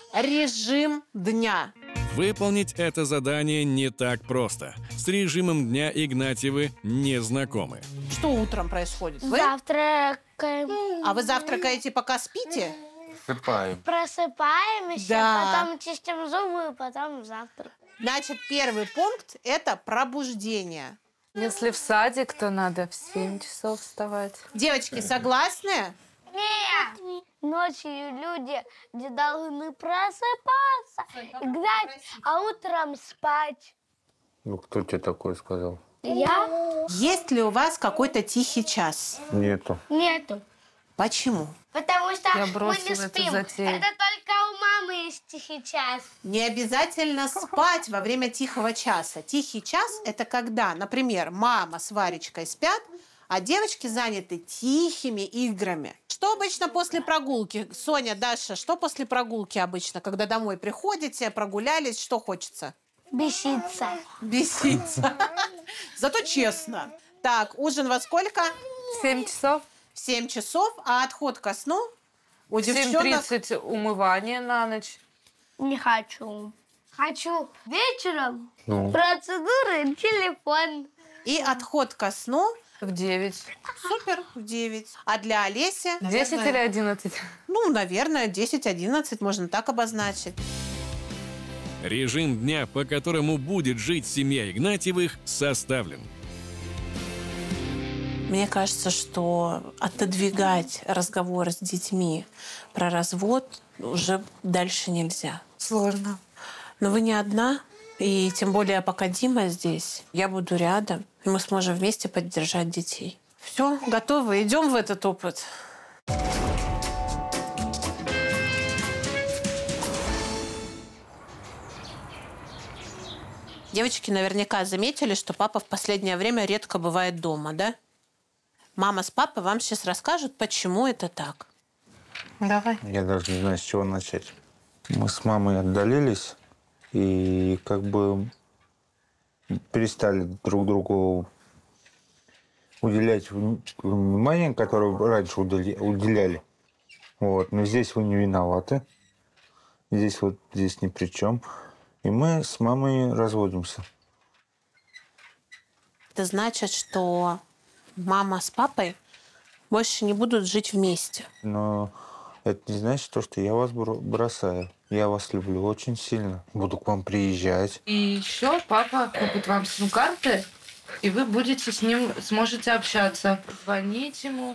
режим дня. Выполнить это задание не так просто. С режимом дня Игнатьевы не знакомы. Что утром происходит? Вы? Завтракаем. А вы завтракаете, пока спите? Просыпаемся, Да. потом чистим зубы, потом завтрак. Значит, первый пункт – это пробуждение. Если в садик, то надо в 7 часов вставать. Девочки, согласны? Нет! Ночью люди должны просыпаться, играть, а утром спать. Ну, кто тебе такое сказал? Я? Есть ли у вас какой-то тихий час? Нету. Нету. Почему? Потому что Я мы бросила не эту спим. затею. Это только у мамы есть тихий час. Не обязательно спать во время тихого часа. Тихий час – это когда, например, мама с Варечкой спят, а девочки заняты тихими играми. Что обычно после прогулки? Соня, Даша, что после прогулки обычно, когда домой приходите, прогулялись, что хочется? Беситься. Беситься. Зато честно. Так, ужин во сколько? 7 часов. В 7 часов, а отход ко сну? У девчонок 7:30 умывание на ночь. Не хочу. Хочу вечером Ну. процедуры, телефон. И отход ко сну? В 9. Супер, в 9. А для Олеси? 10 или 11? Ну, наверное, 10-11 можно так обозначить. Режим дня, по которому будет жить семья Игнатьевых, составлен. Мне кажется, что отодвигать разговор с детьми про развод уже дальше нельзя. Сложно. Но вы не одна, и тем более пока Дима здесь, я буду рядом, и мы сможем вместе поддержать детей. Все, готовы, идем в этот опыт. Девочки наверняка заметили, что папа в последнее время редко бывает дома, да? Мама с папой вам сейчас расскажут, почему это так. Давай. Я даже не знаю, с чего начать. Мы с мамой отдалились и как бы перестали друг другу уделять внимание, которое раньше уделяли. Вот. Но здесь вы не виноваты. Здесь ни при чем. И мы с мамой разводимся. Это значит, что мама с папой больше не будут жить вместе. Но это не значит, что я вас бросаю. Я вас люблю очень сильно. Буду к вам приезжать. И еще папа купит вам сим-карты, и вы будете с ним, сможете общаться. Звонить ему.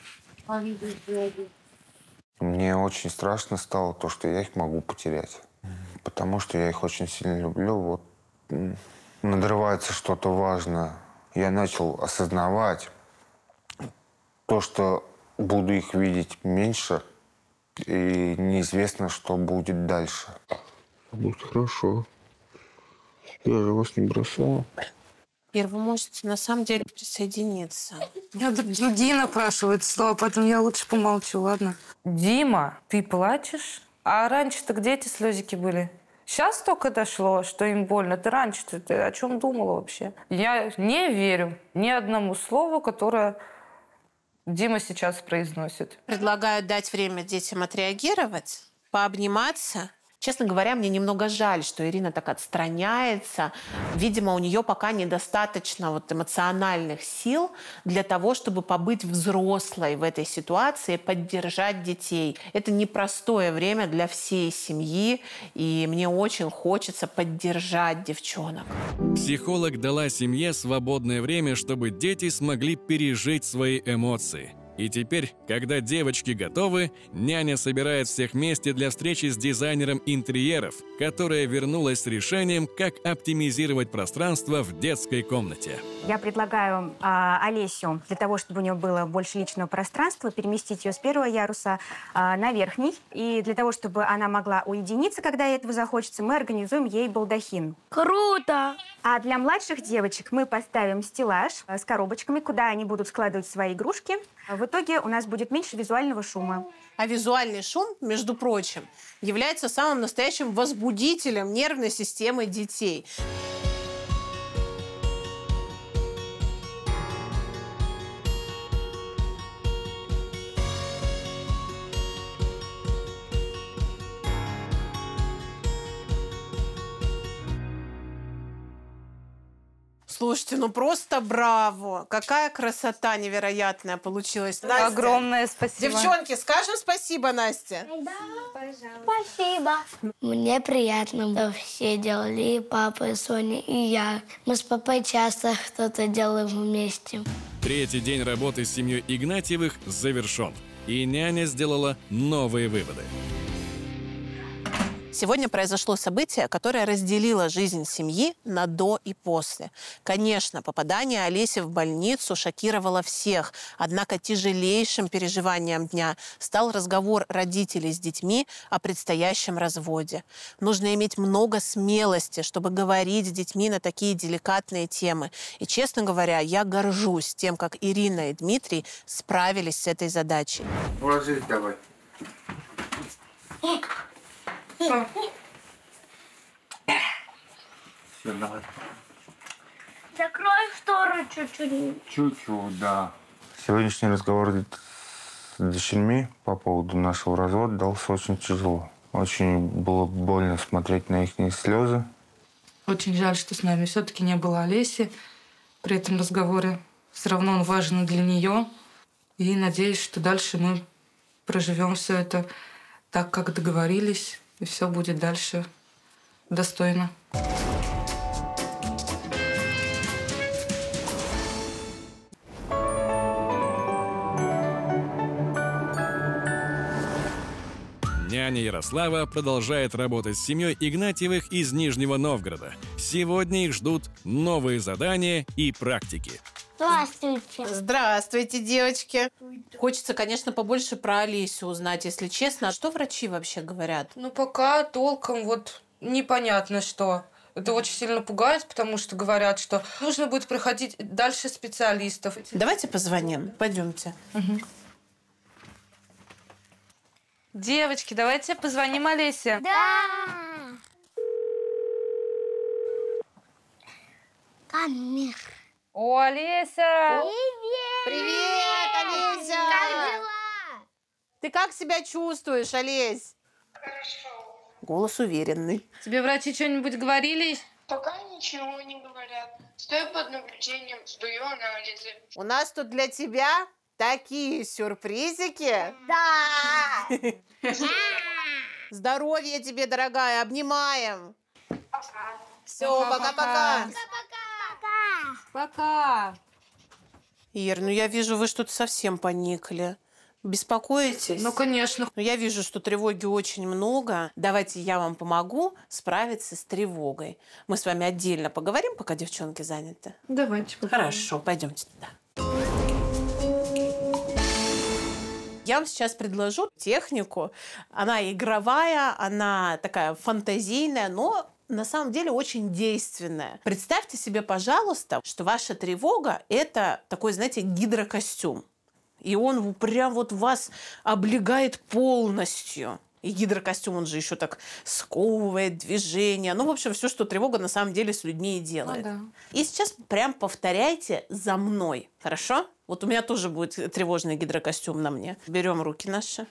Мне очень страшно стало то, что я их могу потерять. Потому что я их очень сильно люблю. Вот надрывается что-то важное. Я начал осознавать то, что буду их видеть меньше, и неизвестно, что будет дальше. Будет хорошо. Я же вас не бросала. Ир, вы можете на самом деле присоединиться. Меня другие напрашивают слова, поэтому я лучше помолчу, ладно? Дима, ты плачешь? А раньше-то где эти слезики были? Сейчас только дошло, что им больно. Ты раньше-то ты о чем думала вообще? Я не верю ни одному слову, которое Дима сейчас произносит. Предлагаю дать время детям отреагировать, пообниматься. Честно говоря, мне немного жаль, что Ирина так отстраняется. Видимо, у нее пока недостаточно эмоциональных сил для того, чтобы побыть взрослой в этой ситуации, поддержать детей. Это непростое время для всей семьи, и мне очень хочется поддержать девчонок. Психолог дала семье свободное время, чтобы дети смогли пережить свои эмоции. И теперь, когда девочки готовы, няня собирает всех вместе для встречи с дизайнером интерьеров, которая вернулась с решением, как оптимизировать пространство в детской комнате. Я предлагаю Олесю, для того, чтобы у нее было больше личного пространства, переместить ее с первого яруса на верхний. И для того, чтобы она могла уединиться, когда ей этого захочется, мы организуем ей балдахин. Круто! А для младших девочек мы поставим стеллаж с коробочками, куда они будут складывать свои игрушки. В итоге у нас будет меньше визуального шума. А визуальный шум, между прочим, является самым настоящим возбудителем нервной системы детей. Слушайте, ну просто браво! Какая красота невероятная получилась. Настя, огромное спасибо. Девчонки, скажем спасибо, Насте. Да, пожалуйста. Спасибо. Мне приятно, что все делали, и папа, и Соня, и я. Мы с папой часто что-то делаем вместе. Третий день работы с семьей Игнатьевых завершен. И няня сделала новые выводы. Сегодня произошло событие, которое разделило жизнь семьи на до и после. Конечно, попадание Олеси в больницу шокировало всех, однако тяжелейшим переживанием дня стал разговор родителей с детьми о предстоящем разводе. Нужно иметь много смелости, чтобы говорить с детьми на такие деликатные темы. И, честно говоря, я горжусь тем, как Ирина и Дмитрий справились с этой задачей. Ложись давай. Все, давай. Закрой шторы чуть-чуть. Чуть-чуть, да. Сегодняшний разговор с дочерьми по поводу нашего развода дался очень тяжело. Очень было больно смотреть на их слезы. Очень жаль, что с нами все-таки не было Олеси при этом разговоре. Все равно он важен для нее. И надеюсь, что дальше мы проживем все это так, как договорились. И все будет дальше достойно. Няня Ярослава продолжает работать с семьей Игнатьевых из Нижнего Новгорода. Сегодня их ждут новые задания и практики. Здравствуйте. Здравствуйте, девочки. Хочется, конечно, побольше про Олесю узнать, если честно. А что врачи вообще говорят? Ну, пока толком вот непонятно что. Это очень сильно пугает, потому что говорят, что нужно будет проходить дальше специалистов. Давайте позвоним. Пойдемте. Девочки, давайте позвоним Олесе. Да. Камер. О, Олеся! Привет! Привет, Олеся! Как дела? Ты как себя чувствуешь, Олесь? Хорошо. Голос уверенный. Тебе врачи что-нибудь говорили? Пока ничего не говорят. Стою под наблюдением, сдаю анализы. У нас тут для тебя такие сюрпризики. Да! Здоровья тебе, дорогая, обнимаем. Все, пока-пока. Пока. Ир, ну я вижу, вы что-то совсем поникли. Беспокоитесь? Ну, конечно. Я вижу, что тревоги очень много. Давайте я вам помогу справиться с тревогой. Мы с вами отдельно поговорим, пока девчонки заняты. Давайте поговорим. Хорошо, пойдемте туда. Я вам сейчас предложу технику. Она игровая, она такая фантазийная, но на самом деле очень действенная. Представьте себе, пожалуйста, что ваша тревога – это такой, знаете, гидрокостюм. И он прям вот вас облегает полностью. И гидрокостюм, он же еще так сковывает движение. Ну, в общем, все, что тревога на самом деле с людьми и делает. Ну, да. И сейчас прям повторяйте за мной. Хорошо? Вот у меня тоже будет тревожный гидрокостюм на мне. Берем руки наши.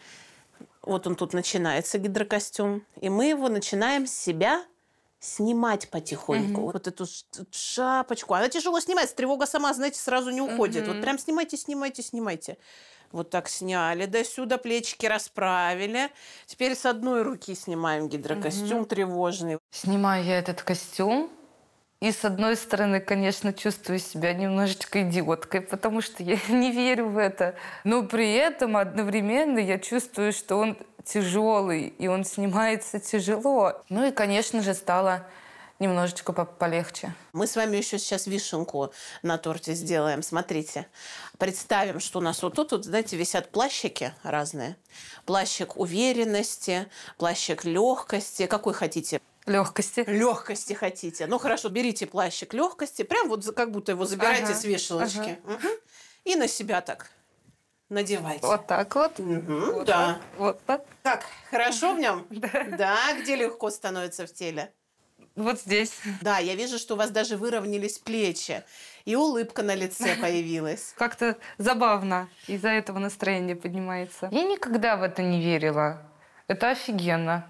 Вот он тут начинается, гидрокостюм. И мы его начинаем с себя снимать потихоньку. Вот эту шапочку. Она тяжело снимается. Тревога сама, знаете, сразу не уходит. Вот прям снимайте, снимайте, снимайте. Вот так сняли. До сюда плечики расправили. Теперь с одной руки снимаем гидрокостюм тревожный. Снимаю я этот костюм. И, с одной стороны, конечно, чувствую себя немножечко идиоткой, потому что я не верю в это. Но при этом одновременно я чувствую, что он тяжелый, и он снимается тяжело. Ну и, конечно же, стало немножечко полегче. Мы с вами еще сейчас вишенку на торте сделаем. Смотрите. Представим, что у нас вот тут, знаете, висят плащики разные. Плащик уверенности, плащик легкости. Какой хотите? Легкости. Легкости хотите. Ну, хорошо, берите плащик легкости. Прям вот как будто его забирайте с вешалочки. И на себя так надевайте. Вот так вот. Вот да. Так, вот так. Так, хорошо в нем? Да. Где легко становится в теле? Вот здесь. Да, я вижу, что у вас даже выровнялись плечи. И улыбка на лице появилась. Как-то забавно. Из-за этого настроение поднимается. Я никогда в это не верила. Это офигенно.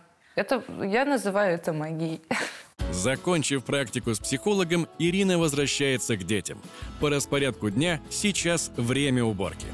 Я называю это магией. Закончив практику с психологом, Ирина возвращается к детям. По распорядку дня сейчас время уборки.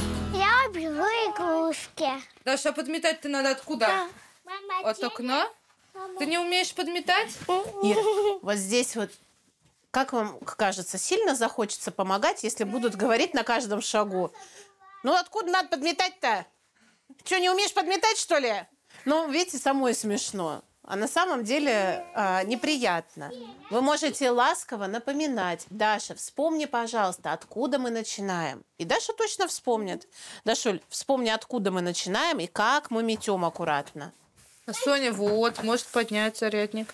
Я беру игрушки. Даша, а подметать-то надо откуда? Мама, От окна? Ты не умеешь подметать? Ир, вот здесь вот, как вам кажется, сильно захочется помогать, если будут говорить на каждом шагу? Ну, откуда надо подметать-то? Что, не умеешь подметать, что ли? Ну, видите, самой смешно. А на самом деле неприятно. Вы можете ласково напоминать. Даша, вспомни, пожалуйста, откуда мы начинаем. И Даша точно вспомнит. Дашуль, вспомни, откуда мы начинаем и как мы метем аккуратно. А Соня, вот, может поднять зарядник.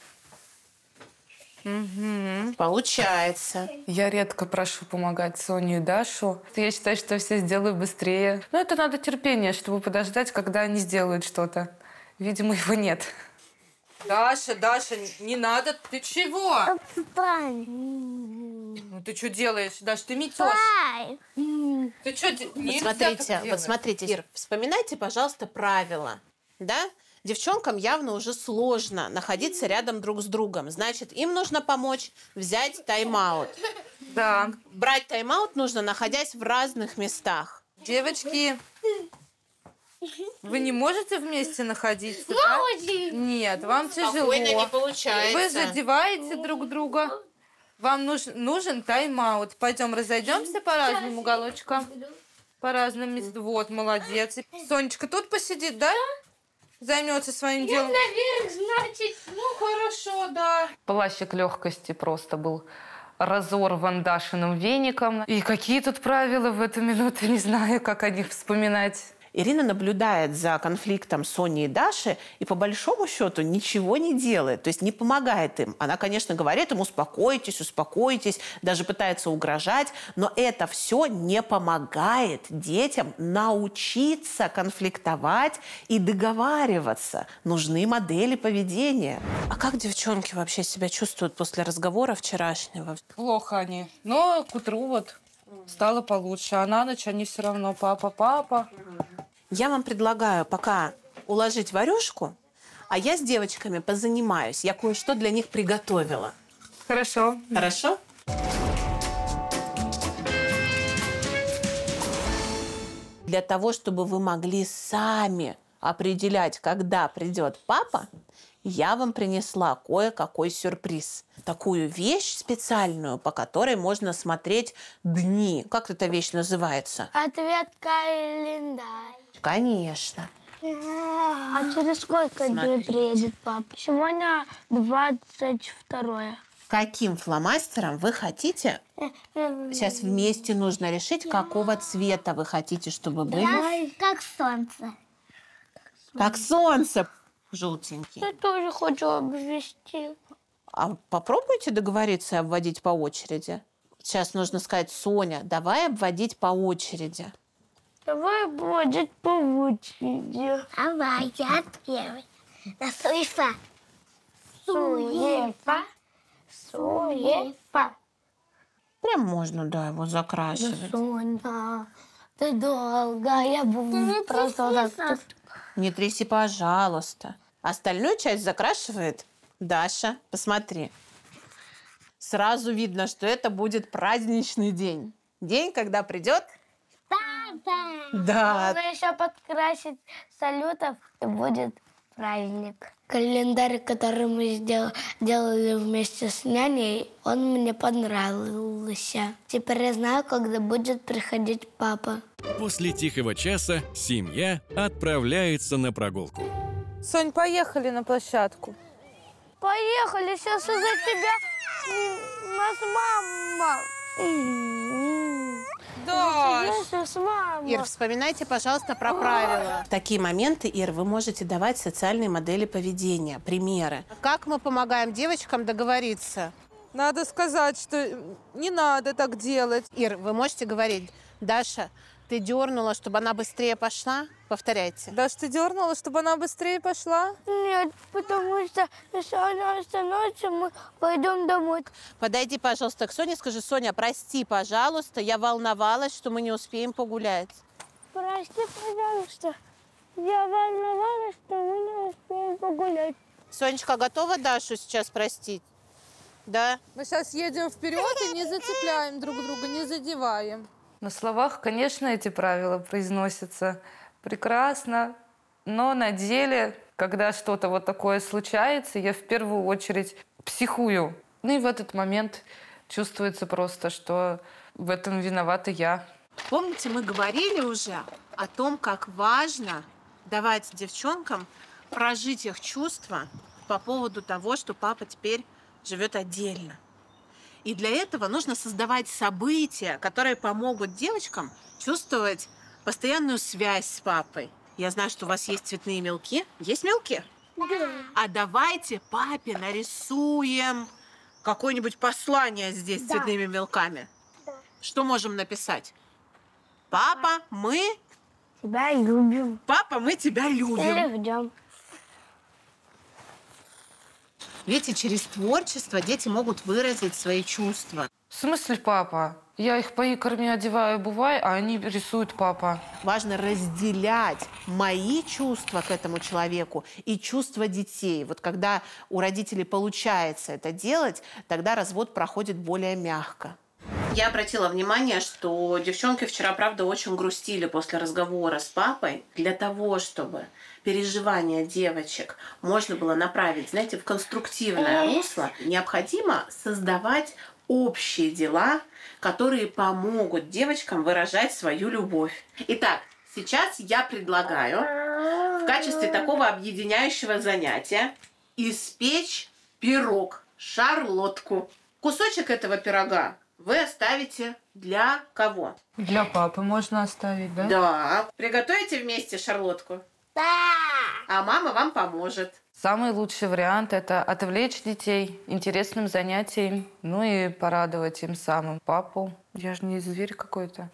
Получается. Я редко прошу помогать Соню и Дашу. Я считаю, что я все сделаю быстрее. Но это надо терпение, чтобы подождать, когда они сделают что-то. Видимо, его нет. Даша, не надо. Ты чего? Папай. Ну ты что делаешь? Даша, ты метешь. Папай. Ты что? Вот смотрите, Ир, вспоминайте, пожалуйста, правила. Да? Девчонкам явно уже сложно находиться рядом друг с другом. Значит, им нужно помочь взять тайм-аут. Да. Брать тайм-аут нужно, находясь в разных местах. Девочки, вы не можете вместе находиться, да? Нет, вам тяжело. Спокойно не получается. Вы задеваете друг друга. Вам нужен тайм-аут. Пойдем разойдемся по разным уголочкам. По разным местам. Вот, молодец. Сонечка тут посидит, да? займется своим делом. Наверх, значит. Ну, хорошо, да. Плащик легкости просто был разорван Дашиным веником. И какие тут правила в эту минуту, не знаю, как о них вспоминать. Ирина наблюдает за конфликтом Сони и Даши и, по большому счету, ничего не делает, то есть не помогает им. Она, конечно, говорит им: успокойтесь, успокойтесь, даже пытается угрожать, но это все не помогает детям научиться конфликтовать и договариваться. Нужны модели поведения. А как девчонки вообще себя чувствуют после разговора вчерашнего? Плохо они, но к утру вот стало получше, а на ночь они все равно папа. Я вам предлагаю пока уложить Варюшку, а я с девочками позанимаюсь. Я кое-что для них приготовила. Хорошо. Хорошо? Для того, чтобы вы могли сами определять, когда придет папа, я вам принесла кое-какой сюрприз. Такую вещь специальную, по которой можно смотреть дни. Как эта вещь называется? Ответ-календарь. Конечно. А через сколько дней приедет папа? Сегодня 22-е. Каким фломастером вы хотите? Сейчас вместе нужно решить, какого цвета вы хотите, чтобы был. Как солнце. Как солнце. Желтенький. Я тоже хочу обвести. А попробуйте договориться и обводить по очереди. Сейчас нужно сказать: Соня, давай обводить по очереди. Давай обводить по очереди. Давай, я первый. На суефа. Суефа. Суефа. Прям можно, да, его закрашивать. Да, Соня, ты долго, я буду просто так. Не тряси, пожалуйста. Остальную часть закрашивает Даша. Посмотри. Сразу видно, что это будет праздничный день. День, когда придет папа. Да. Можно еще подкрасить салютов, и будет праздник. Календарь, который мы делали вместе с няней, он мне понравился. Теперь я знаю, когда будет приходить папа. После тихого часа семья отправляется на прогулку. Сонь, поехали на площадку. Поехали, сейчас из-за тебя нас мама. Да. Ир, вспоминайте, пожалуйста, про правила. В такие моменты, Ир, вы можете давать социальные модели поведения, примеры. Как мы помогаем девочкам договориться? Надо сказать, что не надо так делать. Ир, вы можете говорить: Даша, ты дернула, чтобы она быстрее пошла? Повторяйте. Даша, ты дернула, чтобы она быстрее пошла? Нет, потому что если она остановится, мы пойдем домой. Подойди, пожалуйста, к Соне, скажи: Соня, прости, пожалуйста, я волновалась, что мы не успеем погулять. Прости, пожалуйста, я волновалась, что мы не успеем погулять. Сонечка, готова Дашу сейчас простить? Да? Мы сейчас едем вперед и не зацепляем друг друга, не задеваем. На словах, конечно, эти правила произносятся прекрасно, но на деле, когда что-то вот такое случается, я в первую очередь психую. Ну и в этот момент чувствуется просто, что в этом виновата я. Помните, мы говорили уже о том, как важно давать девчонкам прожить их чувства по поводу того, что папа теперь живет отдельно. И для этого нужно создавать события, которые помогут девочкам чувствовать постоянную связь с папой. Я знаю, что у вас есть цветные мелки. Есть мелки? Да. А давайте папе нарисуем какое-нибудь послание здесь с цветными мелками. Да. Что можем написать? Папа, мы тебя любим. Папа, мы тебя любим. Или ждем. Видите, через творчество дети могут выразить свои чувства. В смысле папа? Я их по икрами одеваю, бываю, а они рисуют папа. Важно разделять мои чувства к этому человеку и чувства детей. Вот когда у родителей получается это делать, тогда развод проходит более мягко. Я обратила внимание, что девчонки вчера, правда, очень грустили после разговора с папой. Для того, чтобы переживания девочек можно было направить, знаете, в конструктивное русло, необходимо создавать общие дела, которые помогут девочкам выражать свою любовь. Итак, сейчас я предлагаю в качестве такого объединяющего занятия испечь пирог, шарлотку. Кусочек этого пирога вы оставите для кого? Для папы можно оставить, да? Да. Приготовите вместе шарлотку? Да. А мама вам поможет. Самый лучший вариант – это отвлечь детей интересным занятием, ну и порадовать им самым папу. Я же не зверь какой-то.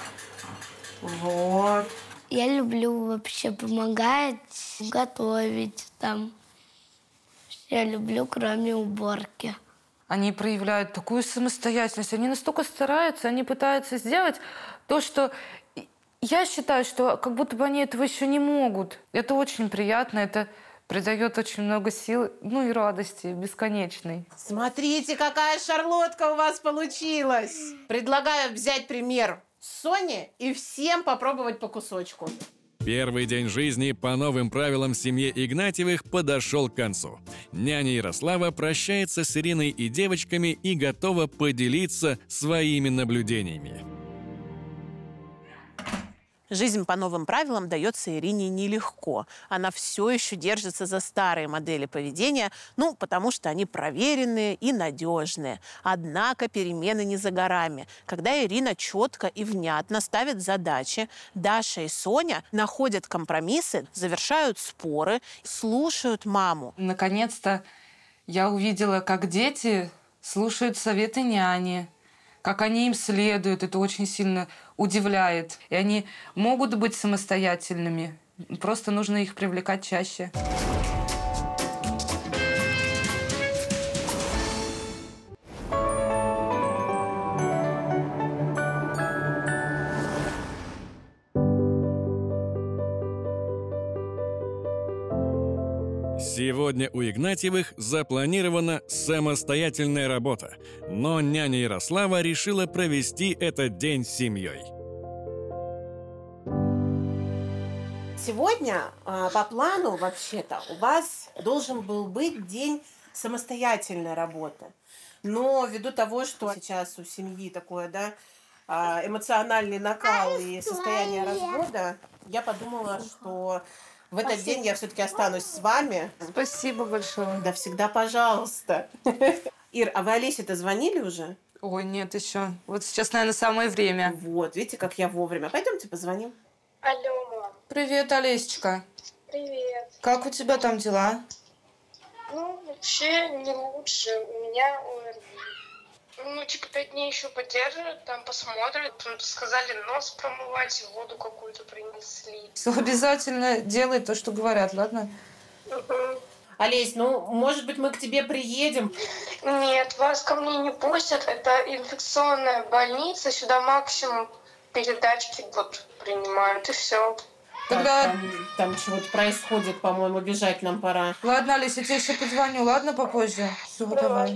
Вот. Я люблю вообще помогать, готовить там. Я люблю, кроме уборки. Они проявляют такую самостоятельность, они настолько стараются, они пытаются сделать то, что... Я считаю, что как будто бы они этого еще не могут. Это очень приятно, это придает очень много сил, ну и радости бесконечной. Смотрите, какая шарлотка у вас получилась. Предлагаю взять пример с Сони и всем попробовать по кусочку. Первый день жизни по новым правилам в семье Игнатьевых подошел к концу. Няня Ярослава прощается с Ириной и девочками и готова поделиться своими наблюдениями. Жизнь по новым правилам дается Ирине нелегко. Она все еще держится за старые модели поведения, ну, потому что они проверенные и надежные. Однако перемены не за горами. Когда Ирина четко и внятно ставит задачи, Даша и Соня находят компромиссы, завершают споры, слушают маму. Наконец-то я увидела, как дети слушают советы няни, как они им следуют. Это очень сильно удивляет. И они могут быть самостоятельными. Просто нужно их привлекать чаще. Сегодня у Игнатьевых запланирована самостоятельная работа, но няня Ярослава решила провести этот день с семьей. Сегодня по плану, вообще-то, у вас должен был быть день самостоятельной работы. Но ввиду того, что сейчас у семьи такое, да, эмоциональный накал и состояние развода, я подумала, что в этот день я все-таки останусь с вами. Спасибо большое. Да всегда пожалуйста. Ир, а вы Олесе-то звонили уже? Ой, нет еще. Вот сейчас, наверное, самое время. Вот, видите, как я вовремя. Пойдемте позвоним. Алло, мам. Привет, Олесечка. Привет. Как у тебя там дела? Ну, вообще не лучше. У меня ОРВИ. Ну, типа 5 дней еще поддерживают, там посмотрят. Сказали нос промывать, воду какую-то принесли. Все обязательно делай то, что говорят, ладно? Олесь, ну, может быть, мы к тебе приедем? Нет, вас ко мне не пустят. Это инфекционная больница. Сюда максимум передачки вот принимают, и все. Тогда... Там чего-то происходит, по-моему, бежать нам пора. Ладно, Олесь, я тебе еще позвоню, ладно, попозже? Все, давай.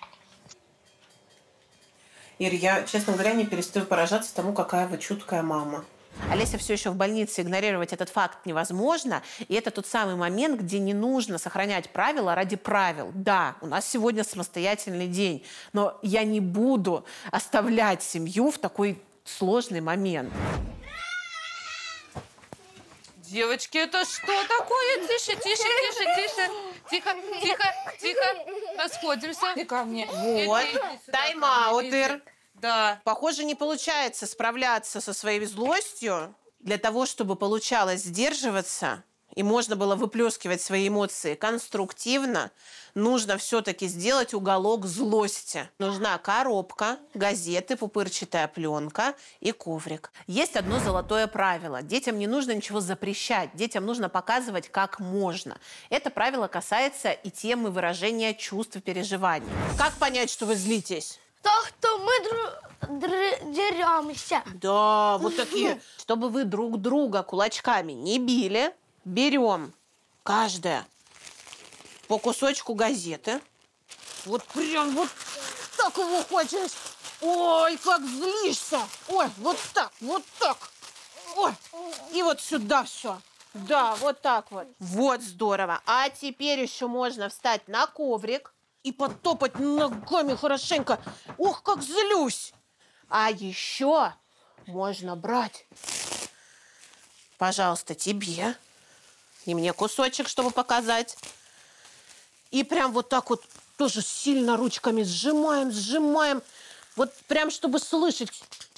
Ир, я, честно говоря, не перестаю поражаться тому, какая вы чуткая мама. Олеся все еще в больнице, игнорировать этот факт невозможно. И это тот самый момент, где не нужно сохранять правила ради правил. Да, у нас сегодня самостоятельный день, но я не буду оставлять семью в такой сложный момент. Девочки, это что такое? Тише, тише, тише, тише. Тихо, тихо, тихо. Расходимся. Ты ко мне. Вот. Тайм-аут, Ир. Да. Похоже, не получается справляться со своей злостью. Для того, чтобы получалось сдерживаться и можно было выплескивать свои эмоции конструктивно, нужно все-таки сделать уголок злости. Нужна коробка, газеты, пупырчатая пленка и коврик. Есть одно золотое правило. Детям не нужно ничего запрещать. Детям нужно показывать, как можно. Это правило касается и темы выражения чувств и переживаний. Как понять, что вы злитесь? То, что мы деремся. Да, вот такие. Чтобы вы друг друга кулачками не били, берем каждая по кусочку газеты. Вот прям вот так его хочешь. Ой, как злишься. Ой, вот так, вот так. Ой, и вот сюда все. Да, вот так вот. Вот здорово. А теперь еще можно встать на коврик и потопать ногами хорошенько. Ох, как злюсь. А еще можно брать, пожалуйста, тебе И мне кусочек, чтобы показать. И прям вот так вот тоже сильно ручками сжимаем. Вот прям, чтобы слышать.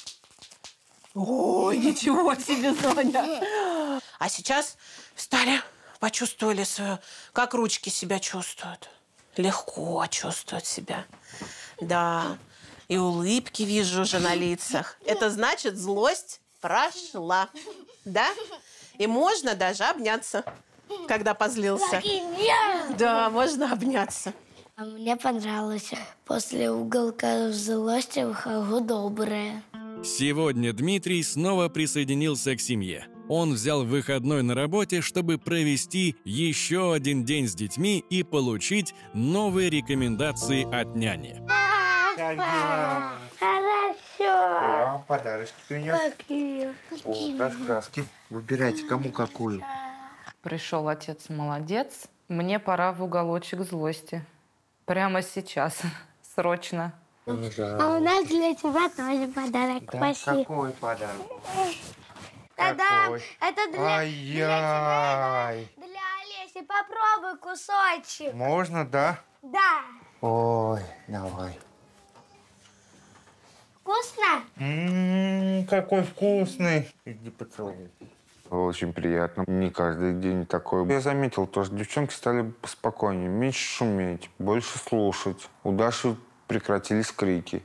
Ой, ничего себе, Соня. А сейчас встали, почувствовали свое, как ручки себя чувствуют. Легко чувствуют себя. Да. И улыбки вижу уже на лицах. Это значит, злость прошла. Да? И можно даже обняться, когда позлился. Да, можно обняться. А мне понравилось. После уголка злости выхожу добрая. Сегодня Дмитрий снова присоединился к семье. Он взял выходной на работе, чтобы провести еще один день с детьми и получить новые рекомендации от няни. Хорошо. Подарочки принес. Какие? Вот, раскраски. Выбирайте, кому какую. Пришел отец, молодец. Мне пора в уголочек злости. Прямо сейчас. Срочно. А у нас для тебя тоже подарок. Да, Спасибо. какой подарок? Та-дам! Это для Ай-яй. для Олеси. Попробуй кусочек. Можно, да? Да. Ой, давай. Вкусно? Какой вкусный. Иди поцелуй. Очень приятно. Не каждый день такое. Я заметил, то, что девчонки стали спокойнее, меньше шуметь, больше слушать. У Даши прекратились крики.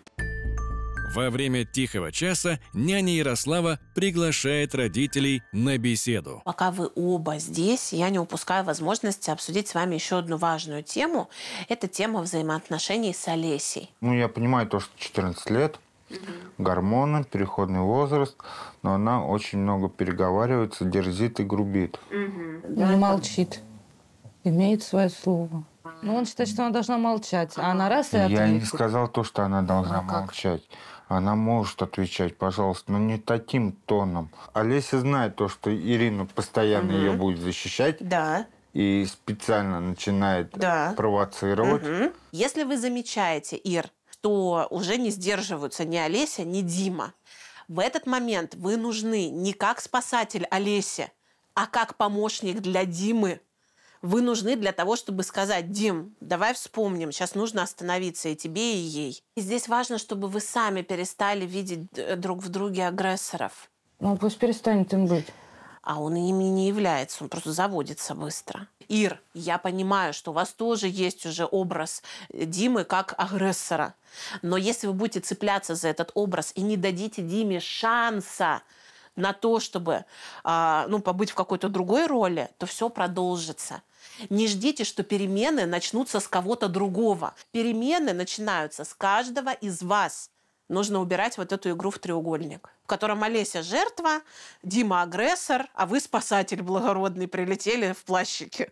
Во время тихого часа няня Ярослава приглашает родителей на беседу. Пока вы оба здесь, я не упускаю возможности обсудить с вами еще одну важную тему. Это тема взаимоотношений с Олесей. Ну, я понимаю то, что 14 лет, гормоны, переходный возраст, но она очень много переговаривается, дерзит и грубит. Не молчит. Имеет свое слово. Но он считает, что она должна молчать, а она раз и ответит. Я не сказал то, что она должна молчать. Она может отвечать, пожалуйста, но не таким тоном. Олеся знает то, что Ирина постоянно ее будет защищать. Да. И специально начинает провоцировать. Если вы замечаете, Ир, что уже не сдерживаются ни Олеся, ни Дима, в этот момент вы нужны не как спасатель Олеси, а как помощник для Димы. Вы нужны для того, чтобы сказать: Дим, давай вспомним, сейчас нужно остановиться и тебе, и ей. И здесь важно, чтобы вы сами перестали видеть друг в друге агрессоров. Ну, пусть перестанет им быть. А он ими не является, он просто заводится быстро. Ир, я понимаю, что у вас тоже есть уже образ Димы как агрессора. Но если вы будете цепляться за этот образ и не дадите Диме шанса на то, чтобы побыть в какой-то другой роли, то все продолжится. Не ждите, что перемены начнутся с кого-то другого. Перемены начинаются с каждого из вас. Нужно убирать вот эту игру в треугольник, в котором Олеся жертва, Дима агрессор, а вы спасатель благородный, прилетели в плащике.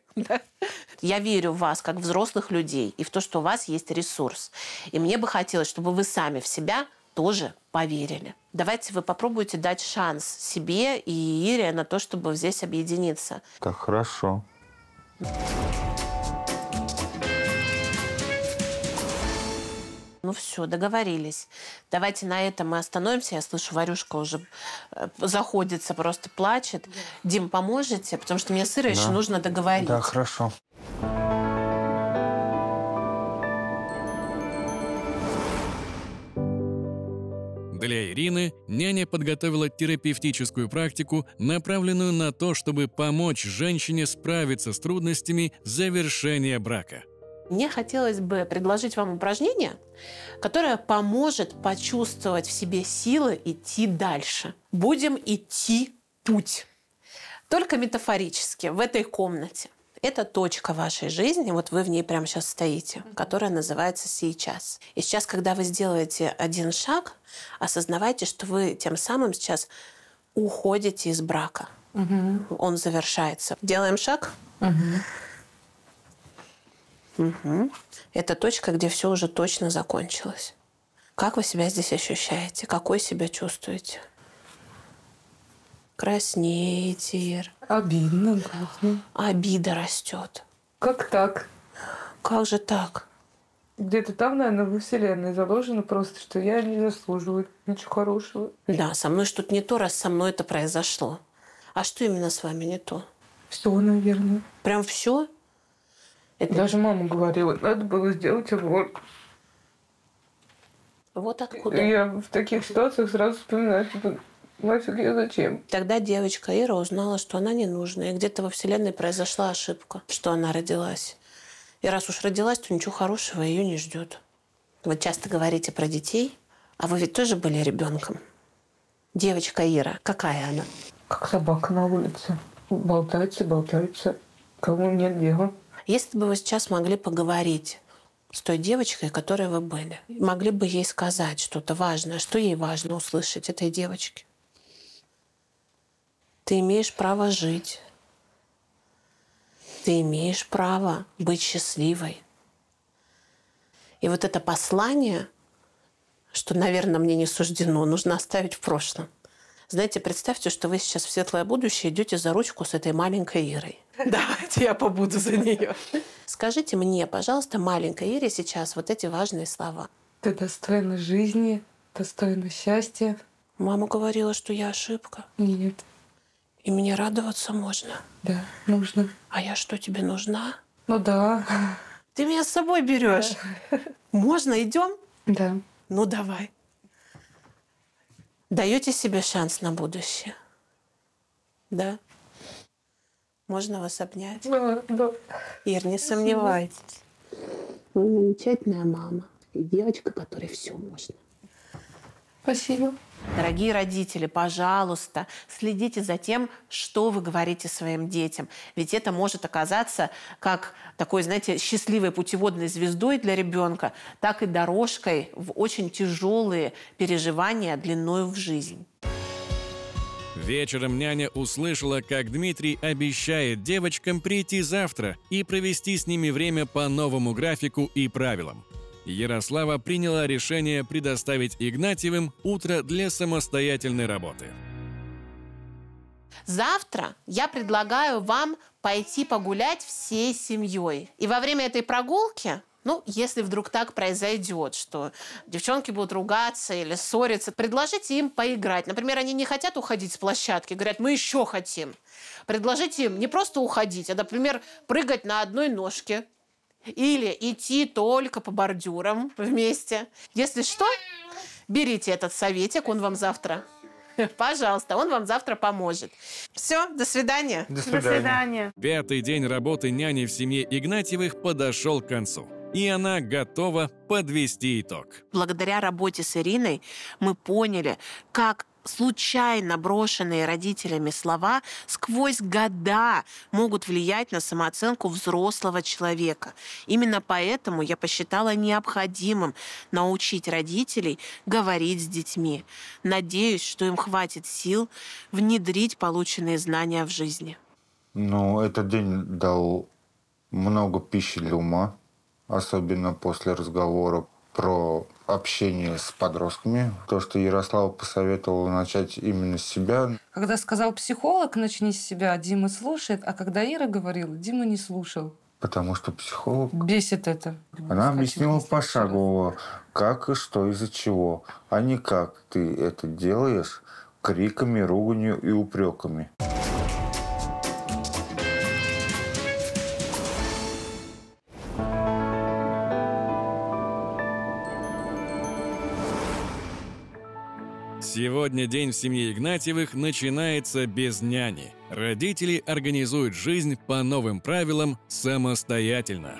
Я верю в вас, как взрослых людей, и в то, что у вас есть ресурс. И мне бы хотелось, чтобы вы сами в себя тоже поверили. Давайте вы попробуйте дать шанс себе и Ире на то, чтобы здесь объединиться. Так, хорошо. Ну все, договорились. Давайте на этом мы остановимся. Я слышу, Варюшка уже заходится, просто плачет. Дим, поможете? Потому что мне с Ирой еще нужно договорить. Да, хорошо. Для Ирины няня подготовила терапевтическую практику, направленную на то, чтобы помочь женщине справиться с трудностями завершения брака. Мне хотелось бы предложить вам упражнение, которое поможет почувствовать в себе силы идти дальше. Будем идти путь. Только метафорически, в этой комнате. Это точка вашей жизни, вот вы в ней прямо сейчас стоите, которая называется «сейчас». И сейчас, когда вы сделаете один шаг, осознавайте, что вы тем самым сейчас уходите из брака. Он завершается. Делаем шаг. Это точка, где все уже точно закончилось. Как вы себя здесь ощущаете? Какой себя чувствуете? Краснеете, Ир. Обидно, грустно. Обида растет. Как так? Как же так? Где-то там, наверное, во Вселенной заложено просто, что я не заслуживаю ничего хорошего. Да, со мной что-то не то, раз со мной это произошло. А что именно с вами не то? Все, наверное. Прям все? Это... Даже мама говорила, надо было сделать аборт. Вот откуда? Я в таких ситуациях сразу вспоминаю, что нафиг я зачем? Тогда девочка Ира узнала, что она не нужна. И где-то во Вселенной произошла ошибка, что она родилась. И раз уж родилась, то ничего хорошего ее не ждет. Вы часто говорите про детей, а вы ведь тоже были ребенком. Девочка Ира, какая она? Как собака на улице. Болтается, болтается. Кому нет дела. Если бы вы сейчас могли поговорить с той девочкой, которой вы были, могли бы ей сказать что-то важное, что ей важно услышать этой девочке. Ты имеешь право жить. Ты имеешь право быть счастливой. И вот это послание, что, наверное, мне не суждено, нужно оставить в прошлом. Знаете, представьте, что вы сейчас в светлое будущее идете за ручку с этой маленькой Ирой. Давайте я побуду за нее. Скажите мне, пожалуйста, маленькой Ире сейчас вот эти важные слова. Ты достойна жизни, достойна счастья. Мама говорила, что я ошибка. Нет. И мне радоваться можно. Да, нужно. А я что, тебе нужна? Ну да. Ты меня с собой берешь. Да. Можно, идем? Да. Ну давай. Даете себе шанс на будущее? Да? Можно вас обнять? Да, да. Ир, не сомневайтесь. Вы замечательная мама. И девочка, которой все можно. Спасибо. Дорогие родители, пожалуйста, следите за тем, что вы говорите своим детям. Ведь это может оказаться как такой, знаете, счастливой путеводной звездой для ребенка, так и дорожкой в очень тяжелые переживания длиною в жизнь. Вечером няня услышала, как Дмитрий обещает девочкам прийти завтра и провести с ними время по новому графику и правилам. Ярослава приняла решение предоставить Игнатьевым утро для самостоятельной работы. Завтра я предлагаю вам пойти погулять всей семьей. И во время этой прогулки, ну, если вдруг так произойдет, что девчонки будут ругаться или ссориться, предложите им поиграть. Например, они не хотят уходить с площадки, говорят, мы еще хотим. Предложите им не просто уходить, а, например, прыгать на одной ножке. Или идти только по бордюрам вместе. Если что, берите этот советик, он вам завтра... Пожалуйста, он вам завтра поможет. Все, до свидания. До свидания. Пятый день работы няни в семье Игнатьевых подошел к концу. И она готова подвести итог. Благодаря работе с Ириной мы поняли, как случайно брошенные родителями слова сквозь года могут влиять на самооценку взрослого человека. Именно поэтому я посчитала необходимым научить родителей говорить с детьми. Надеюсь, что им хватит сил внедрить полученные знания в жизни. Ну, этот день дал много пищи для ума, особенно после разговора про общение с подростками. То, что Ярослава посоветовала начать именно с себя. Когда сказал психолог, начни с себя, Дима слушает, а когда Ира говорила, Дима не слушал. Потому что психолог... Бесит это. Она объяснила пошагово, как и что, из-за чего, а не как ты это делаешь криками, руганью и упреками. Сегодня день в семье Игнатьевых начинается без няни. Родители организуют жизнь по новым правилам самостоятельно.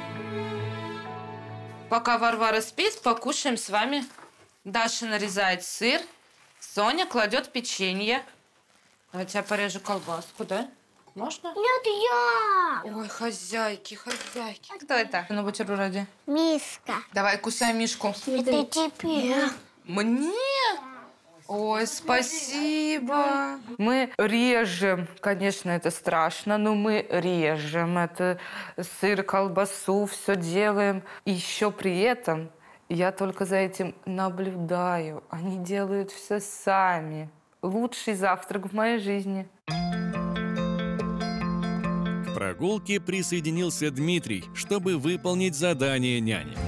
Пока Варвара спит, покушаем с вами. Даша нарезает сыр, Соня кладет печенье. Давайте я порежу колбаску, да? Можно? Нет, я! Ой, хозяйки. Кто это? На бутерброде. Миска. Давай, кусай мишку. Это тебе. Мне? Ой, спасибо. Мы режем, конечно, это страшно, но мы режем это сыр, колбасу, все делаем. И еще при этом я только за этим наблюдаю. Они делают все сами. Лучший завтрак в моей жизни. К прогулке присоединился Дмитрий, чтобы выполнить задание няни.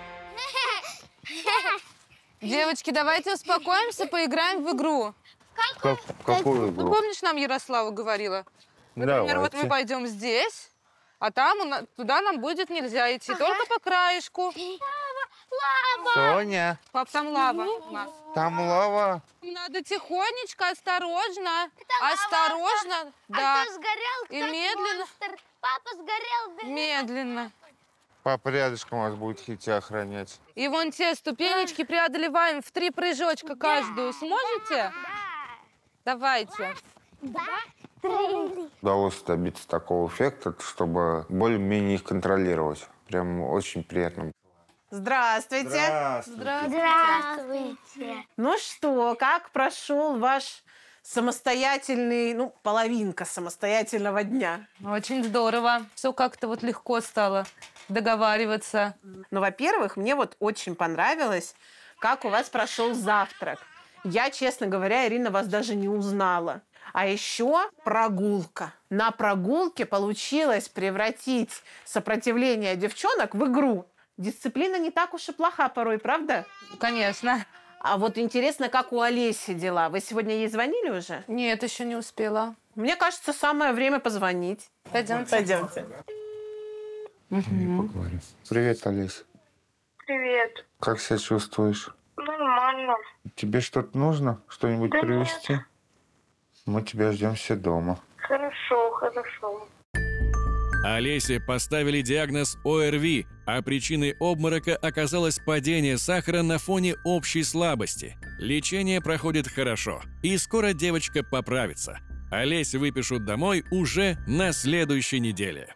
Девочки, давайте успокоимся, поиграем в игру. Как Какую игру? Ну, помнишь, нам Ярослава говорила? Например, вот мы пойдем здесь, а там туда нам будет нельзя идти, только по краешку. Лава! Соня. Пап, там лава у нас. Там лава. Надо тихонечко, осторожно. Это Осторожно, лава, да. А кто сгорел, И как медленно. монстр. Папа сгорел. Медленно. Папа рядышком вас будет тебя охранять. И вон те ступенечки преодолеваем в 3 прыжочка каждую. Сможете? Давайте. 2, 3. Удалось добиться такого эффекта, чтобы более-менее их контролировать. Прям очень приятно. Здравствуйте. Здравствуйте. Ну что, как прошел ваш самостоятельный, ну, половинка самостоятельного дня? Очень здорово. Все как-то вот легко стало договариваться. Ну, во-первых, мне вот очень понравилось, как у вас прошел завтрак. Я, честно говоря, Ирина, вас даже не узнала. А еще прогулка. На прогулке получилось превратить сопротивление девчонок в игру. Дисциплина не так уж и плоха порой, правда? Конечно. А вот интересно, как у Олеси дела? Вы сегодня ей звонили уже? Нет, еще не успела. Мне кажется, самое время позвонить. Пойдемте. Пойдемте. Поговорим. Привет, Олесь. Привет. Как себя чувствуешь? Нормально. Тебе что-то нужно? Что-нибудь Да привезти? нет. Мы тебя ждем все дома. Хорошо, хорошо. Олесе поставили диагноз ОРВИ, а причиной обморока оказалось падение сахара на фоне общей слабости. Лечение проходит хорошо, и скоро девочка поправится. Олесе выпишут домой уже на следующей неделе.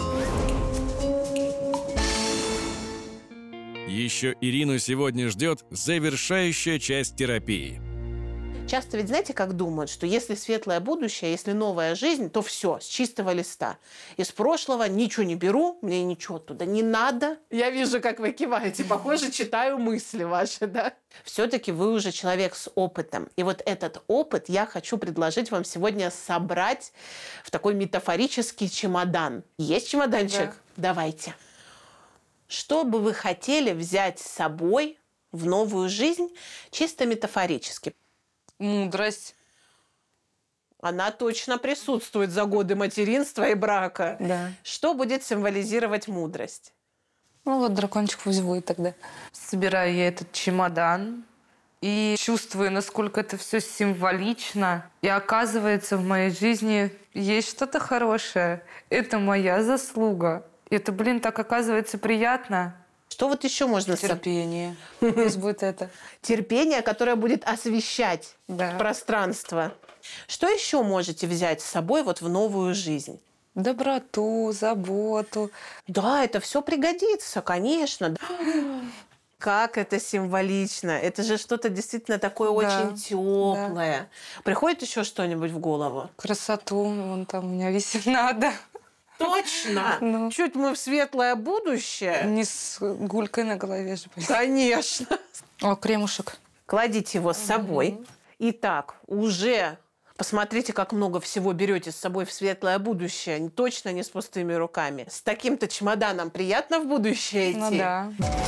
Еще Ирину сегодня ждет завершающая часть терапии. Часто ведь знаете, как думают, что если светлое будущее, если новая жизнь, то все, с чистого листа. Из прошлого ничего не беру, мне ничего туда не надо. Я вижу, как вы киваете, похоже, читаю мысли ваши, да? Все-таки вы уже человек с опытом. И вот этот опыт я хочу предложить вам сегодня собрать в такой метафорический чемодан. Есть чемоданчик? Да. Давайте. Что бы вы хотели взять с собой в новую жизнь чисто метафорически? Мудрость. Она точно присутствует за годы материнства и брака. Да. Что будет символизировать мудрость? Ну вот дракончик пусть будет тогда. Собираю я этот чемодан и чувствую, насколько это все символично. И оказывается, в моей жизни есть что-то хорошее. Это моя заслуга. Это, блин, так оказывается приятно. Что вот еще можно... Терпение. Пусть будет это. Терпение, которое будет освещать пространство. Что еще можете взять с собой вот в новую жизнь? Доброту, заботу. Да, это все пригодится, конечно. Как это символично. Это же что-то действительно такое очень теплое. Да. Приходит еще что-нибудь в голову? Красоту. Вон там у меня висит надо. Точно! Ну. Чуть мы в светлое будущее. Не с гулькой на голове же. Конечно. О, кремушек. Кладите его с собой. Итак, уже посмотрите, как много всего берете с собой в светлое будущее. Точно не с пустыми руками. С таким-то чемоданом приятно в будущее идти? Ну да.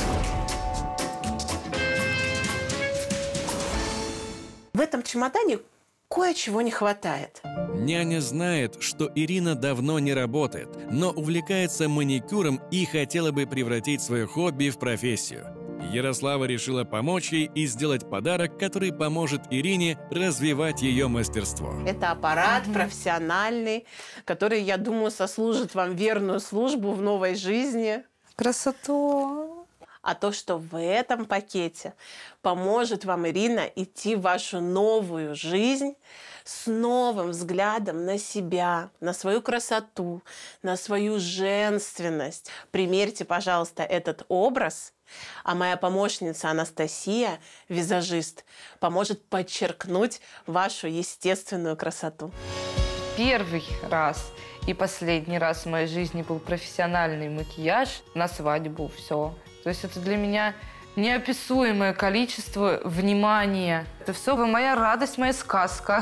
В этом чемодане кое-чего не хватает. Няня знает, что Ирина давно не работает, но увлекается маникюром и хотела бы превратить свое хобби в профессию. Ярослава решила помочь ей и сделать подарок, который поможет Ирине развивать ее мастерство. Это аппарат профессиональный, который, я думаю, сослужит вам верную службу в новой жизни. Красоту! А то, что в этом пакете поможет вам, Ирина, идти в вашу новую жизнь с новым взглядом на себя, на свою красоту, на свою женственность. Примерьте, пожалуйста, этот образ, а моя помощница Анастасия, визажист, поможет подчеркнуть вашу естественную красоту. Первый раз и последний раз в моей жизни был профессиональный макияж на свадьбу. Все. То есть это для меня неописуемое количество внимания. Это все моя радость, моя сказка.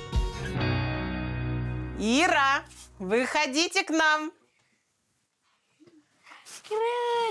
Ира, выходите к нам.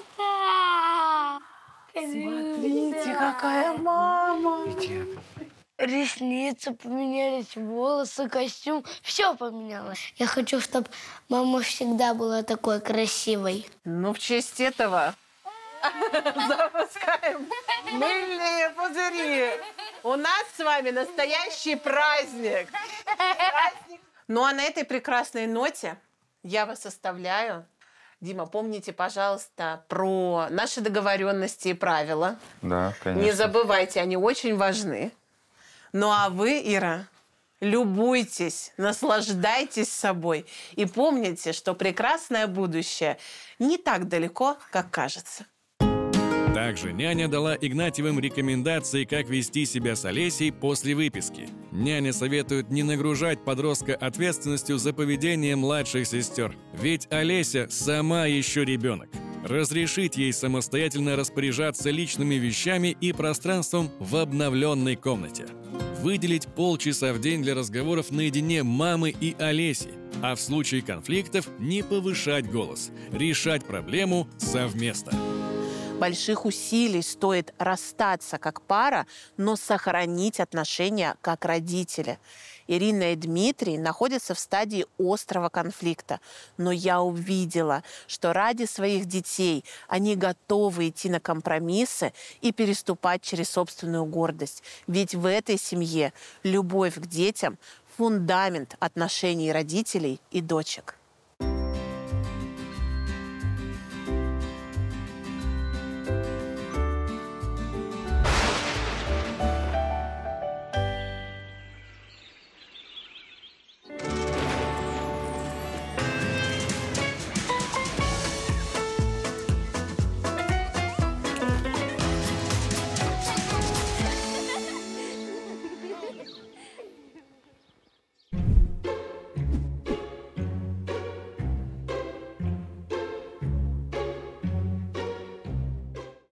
Круто! Смотрите, какая мама. Ресницы поменялись, волосы, костюм. Все поменялось. Я хочу, чтобы мама всегда была такой красивой. Ну, в честь этого запускаем мыльные пузыри. У нас с вами настоящий праздник. Ну, а на этой прекрасной ноте я вас оставляю. Дима, помните, пожалуйста, про наши договоренности и правила. Да, конечно. Не забывайте, они очень важны. Ну а вы, Ира, любуйтесь, наслаждайтесь собой и помните, что прекрасное будущее не так далеко, как кажется. Также няня дала Игнатьевым рекомендации, как вести себя с Олесей после выписки. Няня советует не нагружать подростка ответственностью за поведение младших сестер. Ведь Олеся сама еще ребенок. Разрешить ей самостоятельно распоряжаться личными вещами и пространством в обновленной комнате. Выделить полчаса в день для разговоров наедине мамы и Олеси. А в случае конфликтов не повышать голос. Решать проблему совместно. Больших усилий стоит расстаться как пара, но сохранить отношения как родители. Ирина и Дмитрий находятся в стадии острого конфликта. Но я увидела, что ради своих детей они готовы идти на компромиссы и переступать через собственную гордость. Ведь в этой семье любовь к детям – фундамент отношений родителей и дочек.